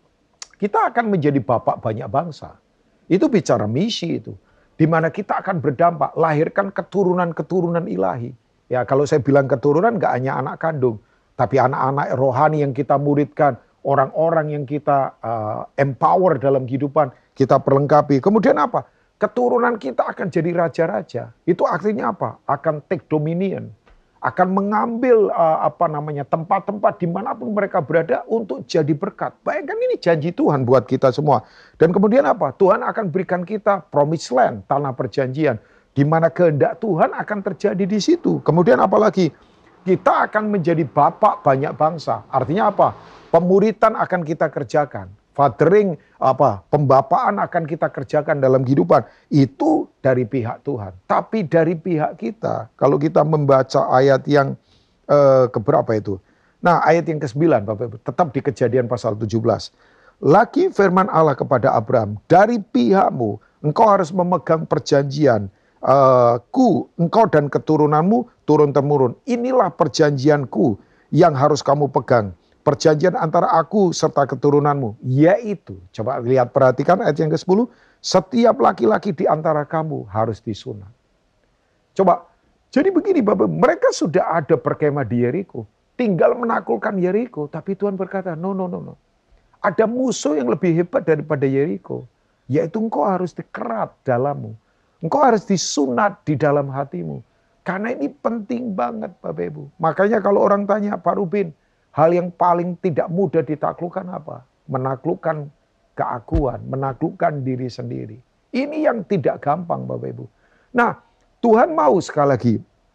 Kita akan menjadi bapak banyak bangsa. Itu bicara misi itu. Di mana kita akan berdampak, lahirkan keturunan-keturunan ilahi. Ya kalau saya bilang keturunan gak hanya anak kandung, tapi anak-anak rohani yang kita muridkan, orang-orang yang kita uh, empower dalam kehidupan, kita perlengkapi. Kemudian apa? Keturunan kita akan jadi raja-raja. Itu artinya apa? Akan take dominion. Akan mengambil uh, apa namanya tempat-tempat dimanapun mereka berada untuk jadi berkat. Bayangkan ini janji Tuhan buat kita semua. Dan kemudian apa? Tuhan akan berikan kita promised land, tanah perjanjian. Di mana kehendak Tuhan akan terjadi di situ. Kemudian apalagi? Kita akan menjadi bapak banyak bangsa. Artinya apa? Pemuritan akan kita kerjakan. Fathering, apa, pembapaan akan kita kerjakan dalam kehidupan. Itu dari pihak Tuhan. Tapi dari pihak kita, kalau kita membaca ayat yang eh, keberapa itu? Nah ayat yang kesembilan Bapak Ibu, tetap di Kejadian pasal tujuh belas. Lagi firman Allah kepada Abraham, dari pihakmu engkau harus memegang perjanjian uh, ku, engkau dan keturunanmu turun-temurun. Inilah perjanjianku yang harus kamu pegang. Perjanjian antara aku serta keturunanmu. Yaitu, coba lihat perhatikan ayat yang ke sepuluh. Setiap laki-laki di antara kamu harus disunat. Coba, jadi begini Bapak, mereka sudah ada perkemah di Yeriko. Tinggal menaklukkan Yeriko. Tapi Tuhan berkata, no, no, no, no. Ada musuh yang lebih hebat daripada Yeriko. Yaitu engkau harus dikerat dalammu. Engkau harus disunat di dalam hatimu. Karena ini penting banget Bapak Ibu. Makanya kalau orang tanya, Pak Rubin, hal yang paling tidak mudah ditaklukkan apa? Menaklukkan keakuan, menaklukkan diri sendiri. Ini yang tidak gampang Bapak Ibu. Nah, Tuhan mau sekali lagi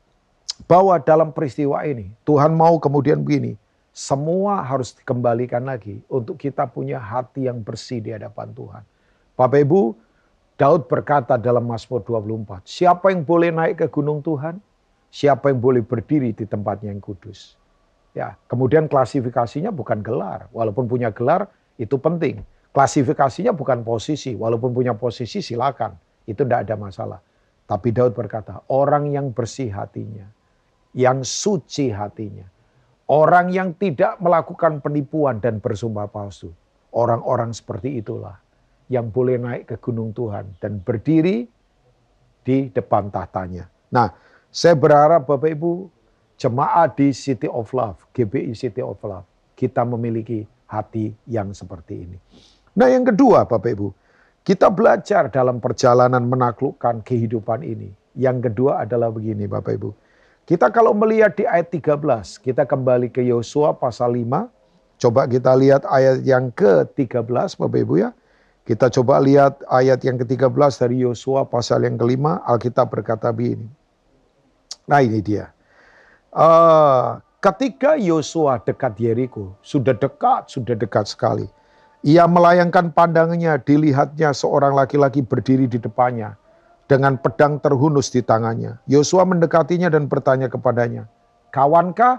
bahwa dalam peristiwa ini, Tuhan mau kemudian begini, semua harus dikembalikan lagi untuk kita punya hati yang bersih di hadapan Tuhan. Bapak Ibu, Daud berkata dalam Mazmur dua puluh empat, siapa yang boleh naik ke gunung Tuhan? Siapa yang boleh berdiri di tempatnya yang kudus? Ya, kemudian klasifikasinya bukan gelar, walaupun punya gelar itu penting. Klasifikasinya bukan posisi, walaupun punya posisi silakan, itu tidak ada masalah. Tapi Daud berkata, orang yang bersih hatinya, yang suci hatinya, orang yang tidak melakukan penipuan dan bersumpah palsu. Orang-orang seperti itulah yang boleh naik ke gunung Tuhan dan berdiri di depan tahtanya. Nah, saya berharap Bapak Ibu, jemaat di City of Love, G B I City of Love, kita memiliki hati yang seperti ini. Nah yang kedua Bapak Ibu, kita belajar dalam perjalanan menaklukkan kehidupan ini. Yang kedua adalah begini Bapak Ibu. Kita kalau melihat di ayat tiga belas, kita kembali ke Yosua pasal lima. Coba kita lihat ayat yang ke tiga belas Bapak Ibu ya. Kita coba lihat ayat yang ke tiga belas dari Yosua pasal yang kelima. Alkitab berkata begini. Nah ini dia. Uh, ketika Yosua dekat Yeriko, sudah dekat, sudah dekat sekali. Ia melayangkan pandangannya, dilihatnya seorang laki-laki berdiri di depannya dengan pedang terhunus di tangannya. Yosua mendekatinya dan bertanya kepadanya, kawankah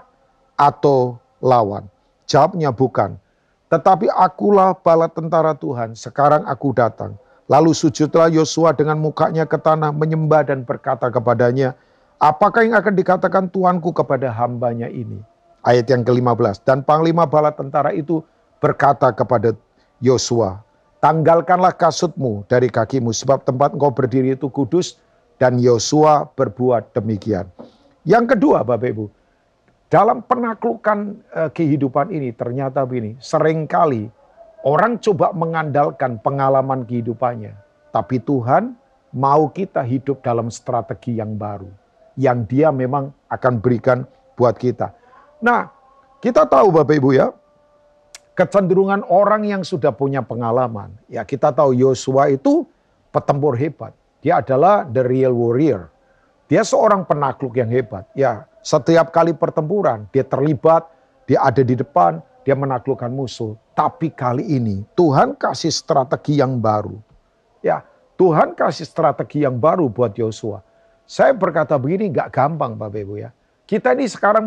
atau lawan? Jawabnya bukan. Tetapi akulah bala tentara Tuhan, sekarang aku datang. Lalu sujudlah Yosua dengan mukanya ke tanah, menyembah dan berkata kepadanya, apakah yang akan dikatakan Tuanku kepada hambanya ini? Ayat yang ke lima belas. Dan panglima bala tentara itu berkata kepada Yosua, tanggalkanlah kasutmu dari kakimu, sebab tempat engkau berdiri itu kudus. Dan Yosua berbuat demikian. Yang kedua Bapak Ibu, dalam penaklukan eh, kehidupan ini ternyata begini, seringkali orang coba mengandalkan pengalaman kehidupannya. Tapi Tuhan mau kita hidup dalam strategi yang baru, yang dia memang akan berikan buat kita. Nah, kita tahu Bapak Ibu ya, kecenderungan orang yang sudah punya pengalaman. Ya kita tahu Yosua itu petempur hebat. Dia adalah the real warrior. Dia seorang penakluk yang hebat. Ya setiap kali pertempuran dia terlibat, dia ada di depan, dia menaklukkan musuh. Tapi kali ini Tuhan kasih strategi yang baru. Ya Tuhan kasih strategi yang baru buat Yosua. Saya berkata begini gak gampang Bapak Ibu ya. Kita ini sekarang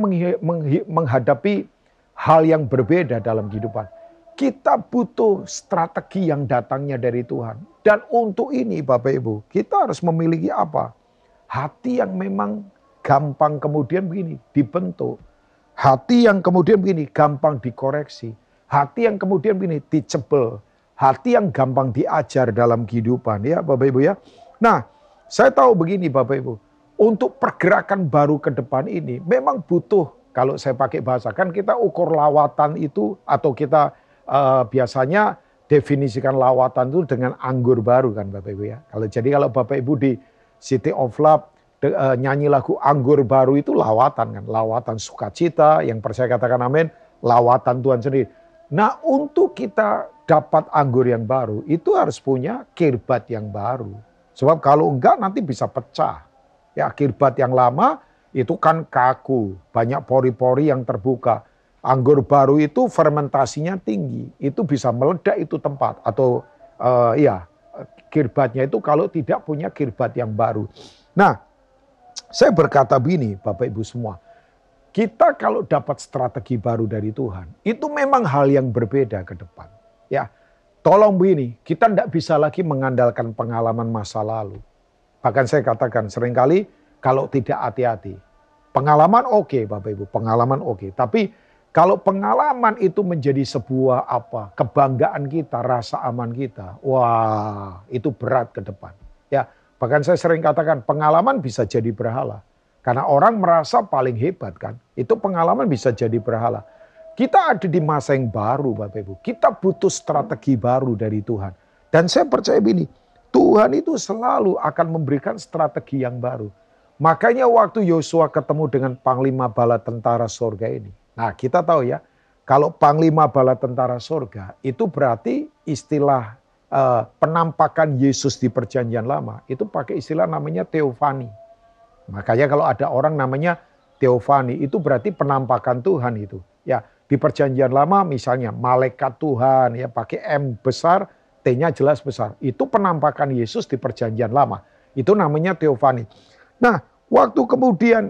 menghadapi hal yang berbeda dalam kehidupan. Kita butuh strategi yang datangnya dari Tuhan. Dan untuk ini Bapak Ibu, kita harus memiliki apa? Hati yang memang gampang kemudian begini, dibentuk. Hati yang kemudian begini, gampang dikoreksi. Hati yang kemudian begini, dicebel. Hati yang gampang diajar dalam kehidupan ya Bapak Ibu ya. Nah, saya tahu begini Bapak Ibu. Untuk pergerakan baru ke depan ini memang butuh, kalau saya pakai bahasa, kan kita ukur lawatan itu atau kita uh, biasanya definisikan lawatan itu dengan anggur baru kan Bapak Ibu ya. Kalau jadi kalau Bapak Ibu di City of Love de, uh, nyanyi lagu anggur baru itu lawatan kan, lawatan sukacita, yang percaya katakan amin, lawatan Tuhan sendiri. Nah untuk kita dapat anggur yang baru itu harus punya kirbat yang baru. Sebab kalau enggak nanti bisa pecah. Ya kirbat yang lama itu kan kaku, banyak pori-pori yang terbuka. Anggur baru itu fermentasinya tinggi, itu bisa meledak itu tempat. Atau uh, ya kirbatnya itu kalau tidak punya kirbat yang baru. Nah saya berkata begini Bapak Ibu semua. Kita kalau dapat strategi baru dari Tuhan, itu memang hal yang berbeda ke depan. Ya, tolong begini, kita tidak bisa lagi mengandalkan pengalaman masa lalu. Bahkan saya katakan seringkali kalau tidak hati-hati. Pengalaman oke okay, Bapak Ibu, pengalaman oke. Okay. Tapi kalau pengalaman itu menjadi sebuah apa kebanggaan kita, rasa aman kita, wah itu berat ke depan. Ya, bahkan saya sering katakan pengalaman bisa jadi berhala. Karena orang merasa paling hebat kan, itu pengalaman bisa jadi berhala. Kita ada di masa yang baru Bapak Ibu, kita butuh strategi baru dari Tuhan. Dan saya percaya begini, Tuhan itu selalu akan memberikan strategi yang baru. Makanya waktu Yosua ketemu dengan Panglima Bala Tentara Sorga ini. Nah kita tahu ya, kalau Panglima Bala Tentara Sorga itu berarti istilah uh, penampakan Yesus di Perjanjian Lama. Itu pakai istilah namanya teofani. Makanya kalau ada orang namanya teofani itu berarti penampakan Tuhan itu. Ya di Perjanjian Lama misalnya malaikat Tuhan ya pakai M besar, T-nya jelas besar. Itu penampakan Yesus di Perjanjian Lama. Itu namanya teofani. Nah, waktu kemudian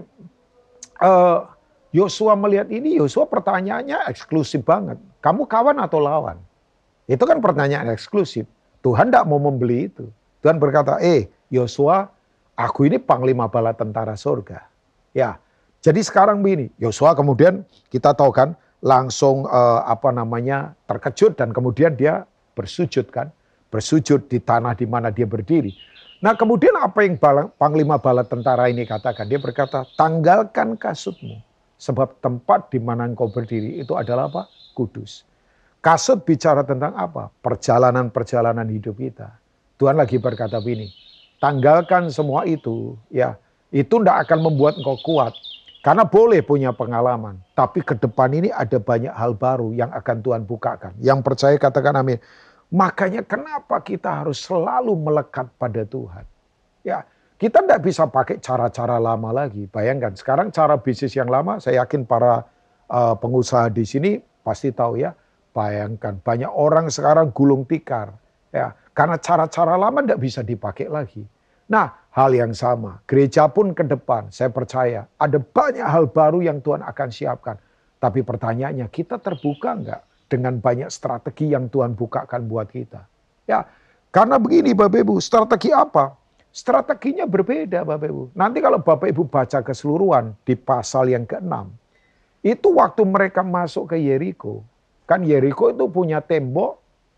Yosua uh, melihat ini, Yosua pertanyaannya eksklusif banget. Kamu kawan atau lawan? Itu kan pertanyaan eksklusif. Tuhan tidak mau membeli itu. Tuhan berkata, eh Yosua, aku ini Panglima Bala Tentara Sorga. Ya, jadi sekarang begini, Yosua kemudian kita tahu kan, langsung uh, apa namanya terkejut dan kemudian dia bersujud kan, bersujud di tanah di mana dia berdiri. Nah kemudian apa yang bala, Panglima Bala Tentara ini katakan? Dia berkata, tanggalkan kasutmu. Sebab tempat di mana engkau berdiri itu adalah apa? Kudus. Kasut bicara tentang apa? Perjalanan-perjalanan hidup kita. Tuhan lagi berkata begini, tanggalkan semua itu. Ya, itu tidak akan membuat engkau kuat. Karena boleh punya pengalaman. Tapi ke depan ini ada banyak hal baru yang akan Tuhan bukakan. Yang percaya katakan amin. Makanya kenapa kita harus selalu melekat pada Tuhan. Ya, kita tidak bisa pakai cara-cara lama lagi. Bayangkan sekarang cara bisnis yang lama, saya yakin para uh, pengusaha di sini pasti tahu ya. Bayangkan banyak orang sekarang gulung tikar. Ya, karena cara-cara lama tidak bisa dipakai lagi. Nah, hal yang sama. Gereja pun ke depan, saya percaya ada banyak hal baru yang Tuhan akan siapkan. Tapi pertanyaannya, kita terbuka enggak dengan banyak strategi yang Tuhan bukakan buat kita? Ya, karena begini Bapak Ibu, strategi apa? Strateginya berbeda Bapak Ibu. Nanti kalau Bapak Ibu baca keseluruhan di pasal yang keenam, itu waktu mereka masuk ke Yeriko, kan Yeriko itu punya tembok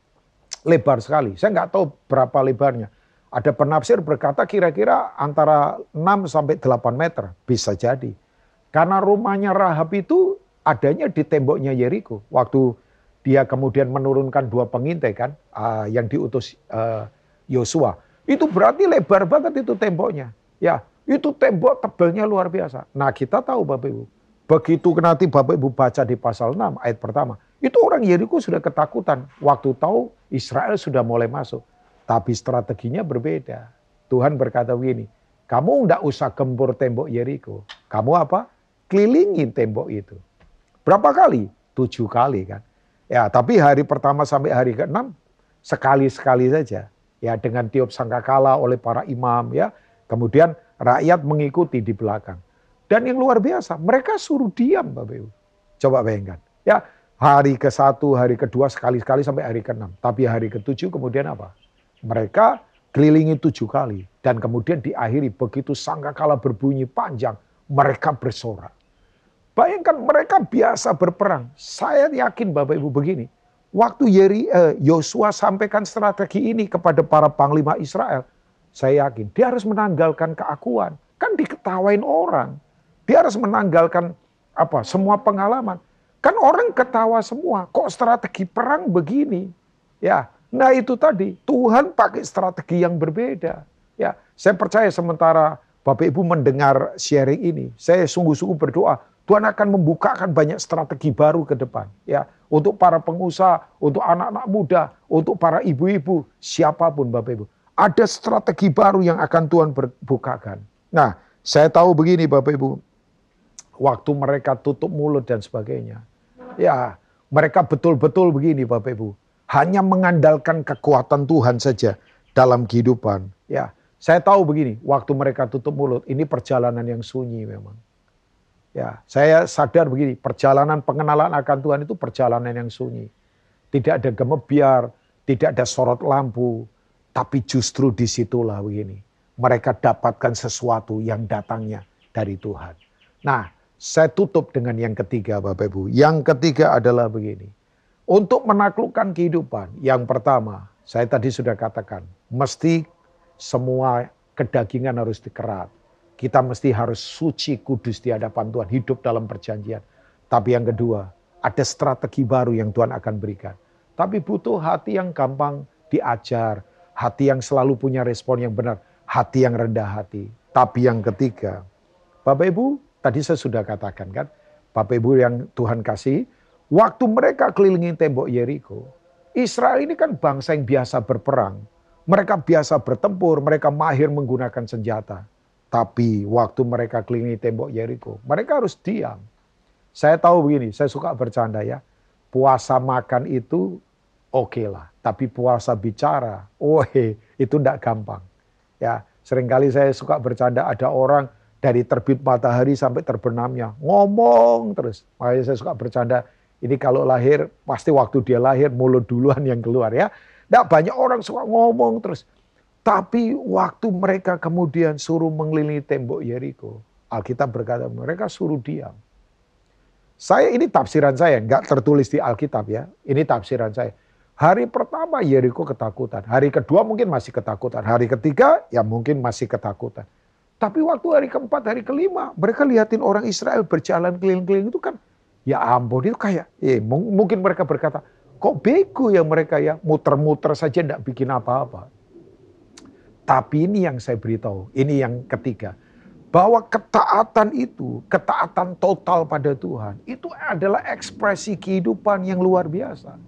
lebar sekali. Saya nggak tahu berapa lebarnya. Ada penafsir berkata kira-kira antara enam sampai delapan meter, bisa jadi. Karena rumahnya Rahab itu adanya di temboknya Yeriko. Waktu dia kemudian menurunkan dua pengintai kan, uh, yang diutus Yosua. Uh, itu berarti lebar banget itu temboknya. Ya, itu tembok tebalnya luar biasa. Nah kita tahu Bapak Ibu, begitu nanti Bapak Ibu baca di pasal enam ayat pertama, itu orang Yeriko sudah ketakutan. Waktu tahu Israel sudah mulai masuk. Tapi strateginya berbeda. Tuhan berkata begini, kamu enggak usah gempur tembok Yeriko. Kamu apa? Kelilingin tembok itu. Berapa kali? Tujuh kali kan. Ya, tapi hari pertama sampai hari keenam sekali-sekali saja. Ya, dengan tiup sangkakala oleh para imam ya. Kemudian rakyat mengikuti di belakang. Dan yang luar biasa, mereka suruh diam Bapak Ibu. Coba bayangkan. Ya, hari ke satu, hari kedua sekali-sekali sampai hari keenam. Tapi hari ketujuh kemudian apa? Mereka kelilingi tujuh kali. Dan kemudian diakhiri begitu sangkakala berbunyi panjang. Mereka bersorak. Bayangkan mereka biasa berperang. Saya yakin Bapak Ibu begini. Waktu Yeri, eh, Yosua sampaikan strategi ini kepada para panglima Israel. Saya yakin dia harus menanggalkan keakuan. Kan diketawain orang. Dia harus menanggalkan apa semua pengalaman. Kan orang ketawa semua. Kok strategi perang begini? Ya. Nah itu tadi, Tuhan pakai strategi yang berbeda. Ya, saya percaya sementara Bapak Ibu mendengar sharing ini, saya sungguh-sungguh berdoa, Tuhan akan membukakan banyak strategi baru ke depan. Ya, untuk para pengusaha, untuk anak-anak muda, untuk para ibu-ibu, siapapun Bapak Ibu. Ada strategi baru yang akan Tuhan bukakan. Nah, saya tahu begini Bapak Ibu, waktu mereka tutup mulut dan sebagainya. Ya, mereka betul-betul begini Bapak Ibu. Hanya mengandalkan kekuatan Tuhan saja dalam kehidupan. Ya, saya tahu begini, waktu mereka tutup mulut, ini perjalanan yang sunyi memang. Ya, saya sadar begini, perjalanan pengenalan akan Tuhan itu perjalanan yang sunyi. Tidak ada gemebiar, tidak ada sorot lampu, tapi justru disitulah begini. Mereka dapatkan sesuatu yang datangnya dari Tuhan. Nah, saya tutup dengan yang ketiga Bapak Ibu. Yang ketiga adalah begini. Untuk menaklukkan kehidupan, yang pertama, saya tadi sudah katakan, mesti semua kedagingan harus dikerat. Kita mesti harus suci kudus di hadapan Tuhan, hidup dalam perjanjian. Tapi yang kedua, ada strategi baru yang Tuhan akan berikan. Tapi butuh hati yang gampang diajar, hati yang selalu punya respon yang benar, hati yang rendah hati. Tapi yang ketiga, Bapak Ibu, tadi saya sudah katakan kan, Bapak Ibu yang Tuhan kasih, waktu mereka kelilingi tembok Yeriko, Israel ini kan bangsa yang biasa berperang. Mereka biasa bertempur, mereka mahir menggunakan senjata. Tapi waktu mereka kelilingi tembok Yeriko, mereka harus diam. Saya tahu begini, saya suka bercanda ya. Puasa makan itu oke okay lah, tapi puasa bicara, oh itu tidak gampang. Ya, seringkali saya suka bercanda, ada orang dari terbit matahari sampai terbenamnya ngomong terus. Makanya saya suka bercanda, ini kalau lahir pasti waktu dia lahir mulut duluan yang keluar ya. Tidak banyak orang suka ngomong terus. Tapi waktu mereka kemudian suruh mengelilingi tembok Yeriko, Alkitab berkata mereka suruh diam. Saya ini tafsiran saya, nggak tertulis di Alkitab ya. Ini tafsiran saya. Hari pertama Yeriko ketakutan, hari kedua mungkin masih ketakutan, hari ketiga ya mungkin masih ketakutan. Tapi waktu hari keempat, hari kelima, mereka lihatin orang Israel berjalan keliling-keliling itu kan, ya ampun itu kayak, eh, mungkin mereka berkata, kok bego ya mereka ya, muter-muter saja nggak bikin apa-apa. Tapi ini yang saya beritahu, ini yang ketiga. Bahwa ketaatan itu, ketaatan total pada Tuhan, itu adalah ekspresi kehidupan yang luar biasa.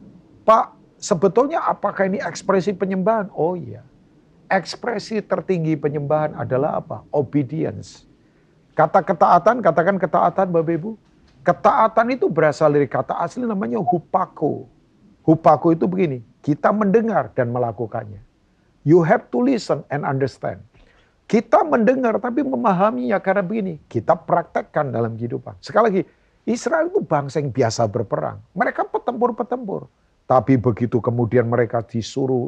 Pak, sebetulnya apakah ini ekspresi penyembahan? Oh iya. Ekspresi tertinggi penyembahan adalah apa? Obedience. Kata ketaatan, katakan ketaatan Bapak Ibu. Ketaatan itu berasal dari kata asli namanya hupako. Hupako itu begini, kita mendengar dan melakukannya. You have to listen and understand. Kita mendengar tapi memahaminya karena begini, kita praktekkan dalam kehidupan. Sekali lagi, Israel itu bangsa yang biasa berperang. Mereka petempur-petempur. Tapi begitu kemudian mereka disuruh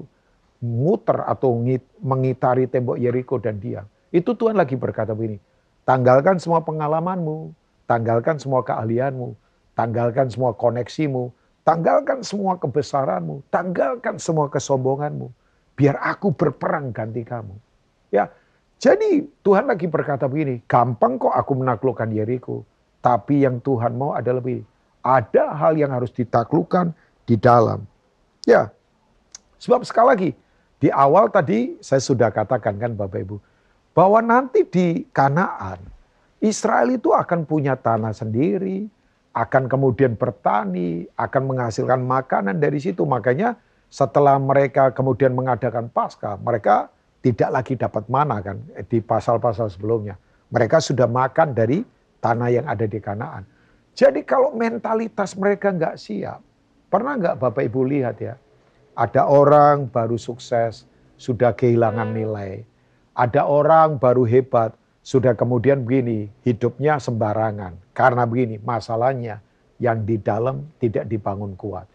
muter atau mengitari tembok Yeriko dan diam. Itu Tuhan lagi berkata begini, tanggalkan semua pengalamanmu, tanggalkan semua keahlianmu, tanggalkan semua koneksimu, tanggalkan semua kebesaranmu, tanggalkan semua kesombonganmu. Biar aku berperang ganti kamu. Ya, jadi Tuhan lagi berkata begini, gampang kok aku menaklukkan Yeriko. Tapi yang Tuhan mau adalah begini, ada hal yang harus ditaklukkan di dalam. Ya, sebab sekali lagi, di awal tadi saya sudah katakan kan Bapak Ibu, bahwa nanti di Kanaan, Israel itu akan punya tanah sendiri, akan kemudian bertani, akan menghasilkan makanan dari situ. Makanya setelah mereka kemudian mengadakan Paskah, mereka tidak lagi dapat mana kan di pasal-pasal sebelumnya. Mereka sudah makan dari tanah yang ada di Kanaan. Jadi kalau mentalitas mereka nggak siap, pernah nggak Bapak Ibu lihat ya, ada orang baru sukses, sudah kehilangan nilai. Ada orang baru hebat, sudah kemudian begini, hidupnya sembarangan. Karena begini, masalahnya yang di dalam tidak dibangun kuat.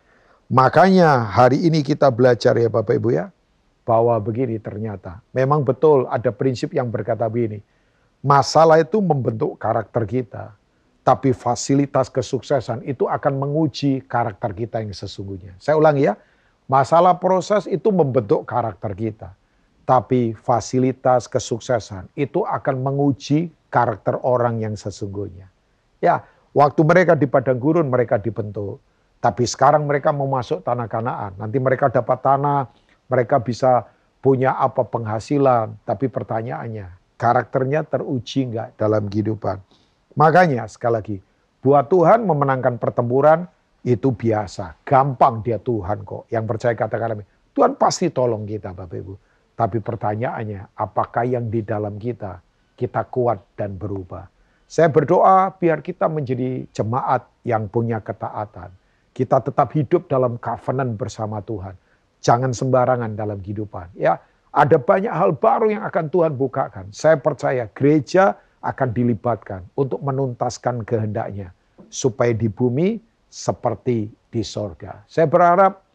Makanya hari ini kita belajar ya Bapak Ibu ya, bahwa begini ternyata. Memang betul ada prinsip yang berkata begini, masalah itu membentuk karakter kita. Tapi fasilitas kesuksesan itu akan menguji karakter kita yang sesungguhnya. Saya ulangi ya, masalah proses itu membentuk karakter kita. Tapi fasilitas kesuksesan itu akan menguji karakter orang yang sesungguhnya. Ya, waktu mereka di padang gurun mereka dibentuk. Tapi sekarang mereka mau masuk tanah Kanaan. Nanti mereka dapat tanah, mereka bisa punya apa penghasilan. Tapi pertanyaannya, karakternya teruji enggak dalam kehidupan? Makanya sekali lagi, buat Tuhan memenangkan pertempuran itu biasa. Gampang dia Tuhan kok. Yang percaya katakan, Tuhan pasti tolong kita Bapak Ibu. Tapi pertanyaannya, apakah yang di dalam kita, kita kuat dan berubah? Saya berdoa biar kita menjadi jemaat yang punya ketaatan. Kita tetap hidup dalam covenant bersama Tuhan. Jangan sembarangan dalam kehidupan. Ya, ada banyak hal baru yang akan Tuhan bukakan. Saya percaya gereja akan dilibatkan untuk menuntaskan kehendaknya. Supaya di bumi seperti di sorga. Saya berharap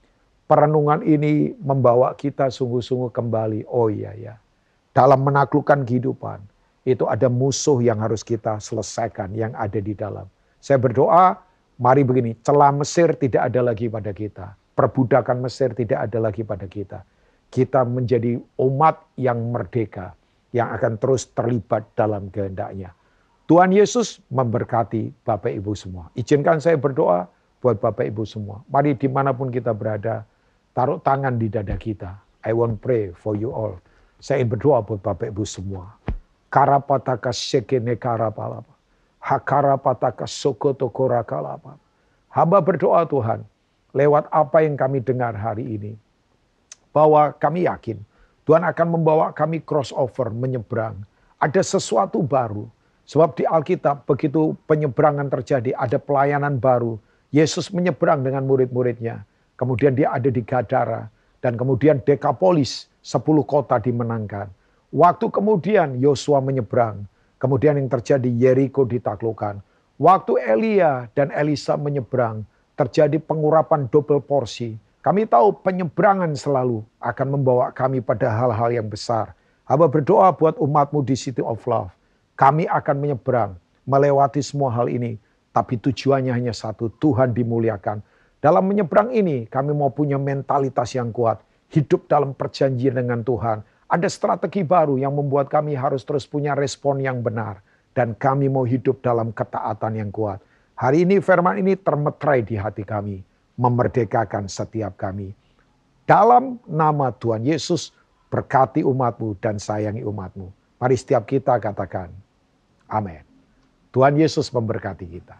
perenungan ini membawa kita sungguh-sungguh kembali. Oh iya ya, dalam menaklukkan kehidupan, itu ada musuh yang harus kita selesaikan yang ada di dalam. Saya berdoa, mari begini, celah Mesir tidak ada lagi pada kita. Perbudakan Mesir tidak ada lagi pada kita. Kita menjadi umat yang merdeka, yang akan terus terlibat dalam kehendaknya. Tuhan Yesus memberkati Bapak Ibu semua. Izinkan saya berdoa buat Bapak Ibu semua. Mari dimanapun kita berada, taruh tangan di dada kita. I want pray for you all. Saya ingin berdoa buat Bapak Ibu semua. Karapataka sekene karapalapa. Hakarapataka sokoto korakalapa. Hamba berdoa Tuhan, lewat apa yang kami dengar hari ini, bahwa kami yakin Tuhan akan membawa kami crossover, menyeberang. Ada sesuatu baru. Sebab di Alkitab begitu penyeberangan terjadi, ada pelayanan baru. Yesus menyeberang dengan murid-muridnya. Kemudian dia ada di Gadara. Dan kemudian Dekapolis, sepuluh kota dimenangkan. Waktu kemudian Yosua menyeberang. Kemudian yang terjadi Yeriko ditaklukkan. Waktu Elia dan Elisa menyeberang, terjadi pengurapan double porsi. Kami tahu penyeberangan selalu akan membawa kami pada hal-hal yang besar. Hamba berdoa buat umatmu di City of Love. Kami akan menyeberang, melewati semua hal ini. Tapi tujuannya hanya satu, Tuhan dimuliakan. Dalam menyeberang ini kami mau punya mentalitas yang kuat. Hidup dalam perjanjian dengan Tuhan. Ada strategi baru yang membuat kami harus terus punya respon yang benar. Dan kami mau hidup dalam ketaatan yang kuat. Hari ini firman ini termeterai di hati kami. Memerdekakan setiap kami. Dalam nama Tuhan Yesus, berkati umatmu dan sayangi umatmu. Mari setiap kita katakan, amin. Tuhan Yesus memberkati kita.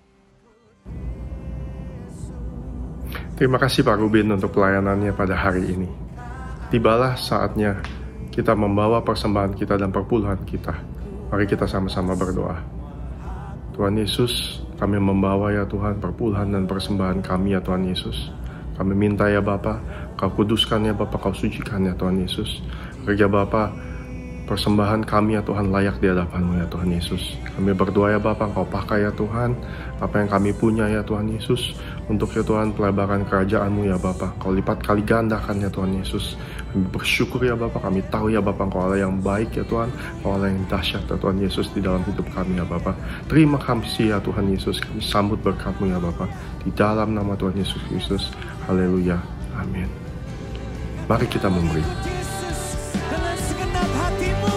Terima kasih Pak Ruben untuk pelayanannya pada hari ini. Tibalah saatnya kita membawa persembahan kita dan perpuluhan kita. Mari kita sama-sama berdoa. Tuhan Yesus, kami membawa ya Tuhan perpuluhan dan persembahan kami ya Tuhan Yesus. Kami minta ya Bapa, Kau kuduskan ya Bapa, Kau sucikan ya Tuhan Yesus. Kerja Bapa, persembahan kami ya Tuhan layak di hadapan-Mu ya Tuhan Yesus. Kami berdoa ya Bapa, Kau pakai ya Tuhan apa yang kami punya ya Tuhan Yesus. Untuk ya Tuhan pelebaran kerajaan-Mu ya Bapa, Kau lipat kali gandakan ya Tuhan Yesus. Kami bersyukur ya Bapa, kami tahu ya Bapa, Kau Allah yang baik ya Tuhan, Kau Allah yang dahsyat ya Tuhan Yesus di dalam hidup kami ya Bapa. Terima kasih ya Tuhan Yesus, kami sambut berkat-Mu ya Bapa. Di dalam nama Tuhan Yesus Kristus, haleluya, amin. Mari kita memberi. Dengan segenap hatimu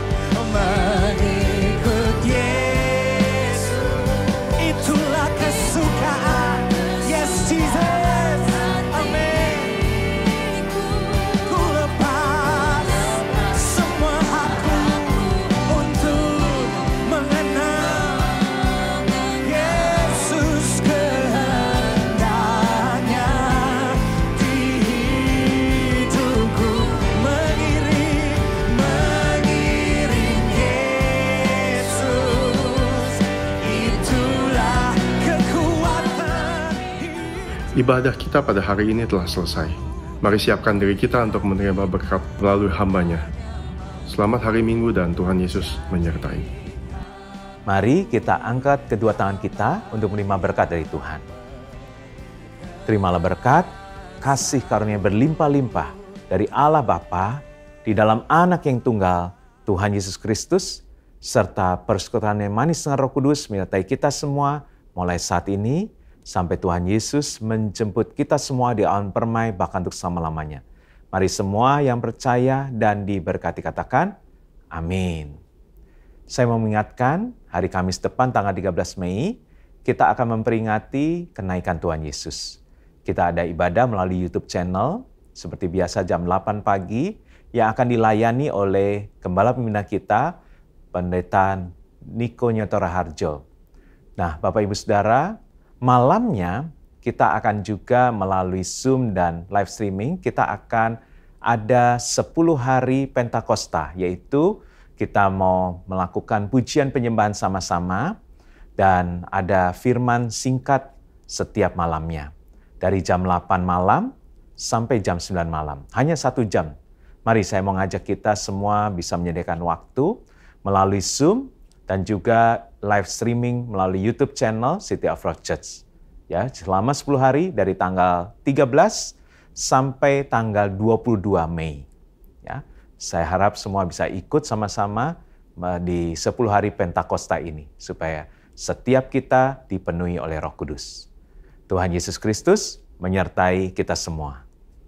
mengikut Yesus, itulah kesukaan. Yes Jesus, amin. Ku lepas semua hakku untuk mengenal Yesus, kehendaknya di hidupku. Mengiring, mengiring Yesus, itulah kekuatan hidup. Ibadah kita pada hari ini telah selesai. Mari siapkan diri kita untuk menerima berkat melalui hamba-Nya. Selamat hari Minggu dan Tuhan Yesus menyertai. Mari kita angkat kedua tangan kita untuk menerima berkat dari Tuhan. Terimalah berkat, kasih karunia berlimpah-limpah dari Allah Bapa di dalam Anak yang tunggal, Tuhan Yesus Kristus, serta persekutuan yang manis dengan Roh Kudus menyertai kita semua mulai saat ini sampai Tuhan Yesus menjemput kita semua di awan permai bahkan untuk selama-lamanya. Mari semua yang percaya dan diberkati katakan, amin. Saya mau mengingatkan, hari Kamis depan tanggal tiga belas Mei, kita akan memperingati kenaikan Tuhan Yesus. Kita ada ibadah melalui YouTube channel, seperti biasa jam delapan pagi, yang akan dilayani oleh Gembala Pembina kita, Pendeta Niko Nyoto Raharjo. Nah, Bapak Ibu Saudara, malamnya kita akan juga melalui Zoom dan live streaming, kita akan ada sepuluh hari Pentakosta, yaitu kita mau melakukan pujian penyembahan sama-sama dan ada firman singkat setiap malamnya. Dari jam delapan malam sampai jam sembilan malam. Hanya satu jam. Mari saya mau ngajak kita semua bisa menyediakan waktu melalui Zoom dan juga live streaming melalui YouTube channel City of Love Church. Ya, selama sepuluh hari dari tanggal tiga belas sampai tanggal dua puluh dua Mei. Ya, saya harap semua bisa ikut sama-sama di sepuluh hari Pentakosta ini, supaya setiap kita dipenuhi oleh Roh Kudus. Tuhan Yesus Kristus menyertai kita semua.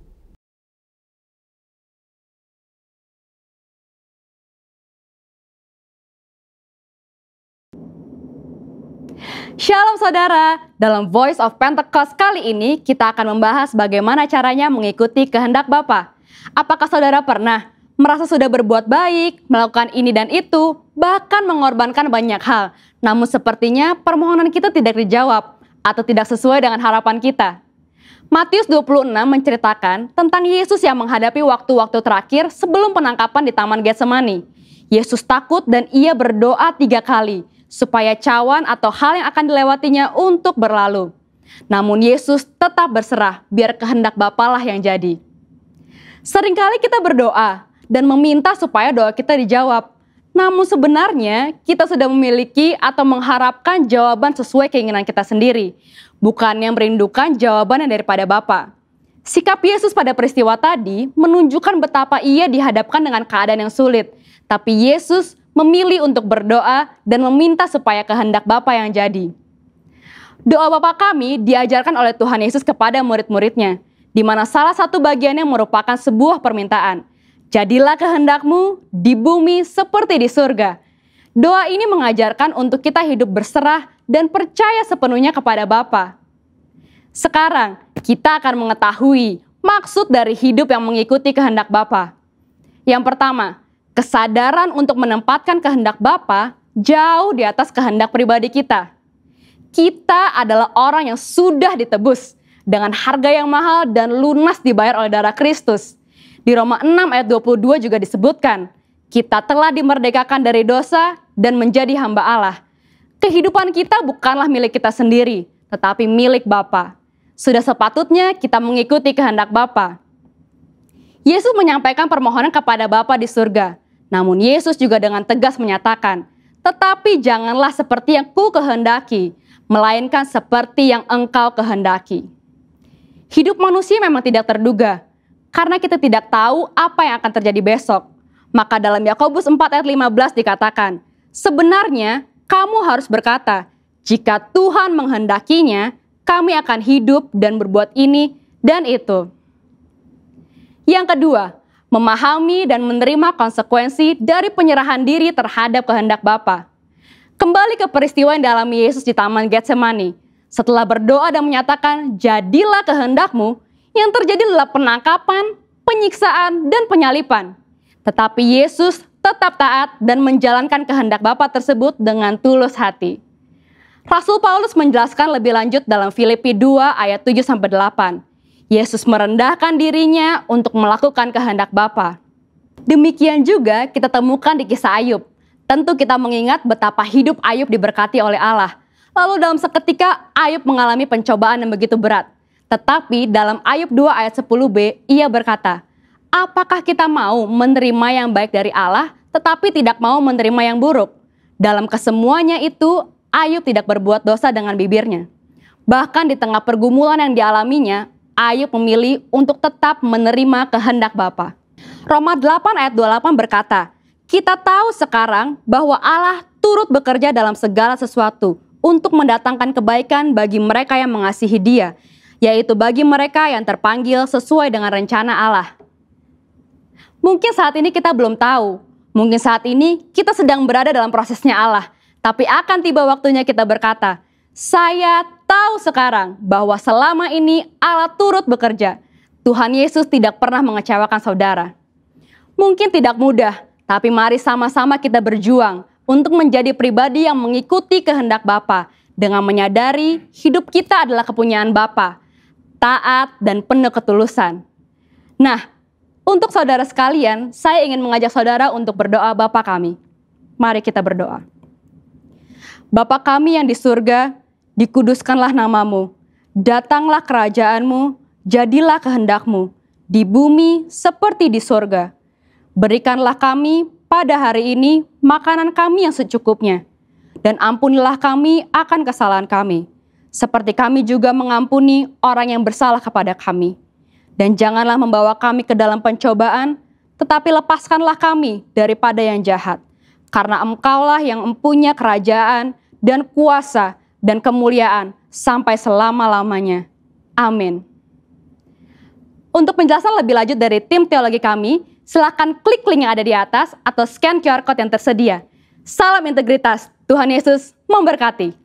Shalom saudara, dalam Voice of Pentecost kali ini kita akan membahas bagaimana caranya mengikuti kehendak Bapa. Apakah saudara pernah merasa sudah berbuat baik, melakukan ini dan itu, bahkan mengorbankan banyak hal, namun sepertinya permohonan kita tidak dijawab atau tidak sesuai dengan harapan kita? Matius dua puluh enam menceritakan tentang Yesus yang menghadapi waktu-waktu terakhir sebelum penangkapan di Taman Getsemani. Yesus takut dan ia berdoa tiga kali, supaya cawan atau hal yang akan dilewatinya untuk berlalu. Namun Yesus tetap berserah, biar kehendak Bapa lah yang jadi. Seringkali kita berdoa dan meminta supaya doa kita dijawab. Namun sebenarnya kita sudah memiliki atau mengharapkan jawaban sesuai keinginan kita sendiri, bukannya merindukan jawaban yang daripada Bapa. Sikap Yesus pada peristiwa tadi menunjukkan betapa ia dihadapkan dengan keadaan yang sulit, tapi Yesus memilih untuk berdoa dan meminta supaya kehendak Bapa yang jadi. Doa Bapa kami diajarkan oleh Tuhan Yesus kepada murid-muridnya, di mana salah satu bagiannya merupakan sebuah permintaan. Jadilah kehendakmu di bumi seperti di surga. Doa ini mengajarkan untuk kita hidup berserah dan percaya sepenuhnya kepada Bapa. Sekarang kita akan mengetahui maksud dari hidup yang mengikuti kehendak Bapa. Yang pertama, kesadaran untuk menempatkan kehendak Bapa jauh di atas kehendak pribadi kita. Kita adalah orang yang sudah ditebus dengan harga yang mahal dan lunas dibayar oleh darah Kristus. Di Roma enam ayat dua puluh dua juga disebutkan, kita telah dimerdekakan dari dosa dan menjadi hamba Allah. Kehidupan kita bukanlah milik kita sendiri, tetapi milik Bapa. Sudah sepatutnya kita mengikuti kehendak Bapa. Yesus menyampaikan permohonan kepada Bapa di surga. Namun Yesus juga dengan tegas menyatakan, tetapi janganlah seperti yang ku kehendaki, melainkan seperti yang engkau kehendaki. Hidup manusia memang tidak terduga, karena kita tidak tahu apa yang akan terjadi besok. Maka dalam Yakobus empat ayat lima belas dikatakan, sebenarnya kamu harus berkata, jika Tuhan menghendakinya, kami akan hidup dan berbuat ini dan itu. Yang kedua, memahami dan menerima konsekuensi dari penyerahan diri terhadap kehendak Bapa. Kembali ke peristiwa yang dialami Yesus di Taman Getsemani. Setelah berdoa dan menyatakan, jadilah kehendakmu, yang terjadi adalah penangkapan, penyiksaan, dan penyalipan. Tetapi Yesus tetap taat dan menjalankan kehendak Bapa tersebut dengan tulus hati. Rasul Paulus menjelaskan lebih lanjut dalam Filipi dua ayat tujuh sampai delapan. Yesus merendahkan dirinya untuk melakukan kehendak Bapa. Demikian juga kita temukan di kisah Ayub. Tentu kita mengingat betapa hidup Ayub diberkati oleh Allah. Lalu dalam seketika Ayub mengalami pencobaan yang begitu berat. Tetapi dalam Ayub dua ayat sepuluh b ia berkata, apakah kita mau menerima yang baik dari Allah tetapi tidak mau menerima yang buruk? Dalam kesemuanya itu Ayub tidak berbuat dosa dengan bibirnya. Bahkan di tengah pergumulan yang dialaminya, Ayub memilih untuk tetap menerima kehendak Bapa. Roma delapan ayat dua puluh delapan berkata, kita tahu sekarang bahwa Allah turut bekerja dalam segala sesuatu untuk mendatangkan kebaikan bagi mereka yang mengasihi Dia, yaitu bagi mereka yang terpanggil sesuai dengan rencana Allah. Mungkin saat ini kita belum tahu, mungkin saat ini kita sedang berada dalam prosesnya Allah, tapi akan tiba waktunya kita berkata, saya tahu sekarang bahwa selama ini Allah turut bekerja. Tuhan Yesus tidak pernah mengecewakan saudara. Mungkin tidak mudah, tapi mari sama-sama kita berjuang untuk menjadi pribadi yang mengikuti kehendak Bapa dengan menyadari hidup kita adalah kepunyaan Bapa, taat dan penuh ketulusan. Nah, untuk saudara sekalian, saya ingin mengajak saudara untuk berdoa Bapa kami. Mari kita berdoa. Bapa kami yang di surga, dikuduskanlah namamu, datanglah kerajaanmu, jadilah kehendakmu, di bumi seperti di surga. Berikanlah kami pada hari ini makanan kami yang secukupnya, dan ampunilah kami akan kesalahan kami, seperti kami juga mengampuni orang yang bersalah kepada kami. Dan janganlah membawa kami ke dalam pencobaan, tetapi lepaskanlah kami daripada yang jahat. Karena Engkaulah yang mempunyai kerajaan dan kuasa dan kemuliaan sampai selama-lamanya. Amin. Untuk penjelasan lebih lanjut dari tim teologi kami, silakan klik link yang ada di atas atau scan Q R code yang tersedia. Salam integritas, Tuhan Yesus memberkati.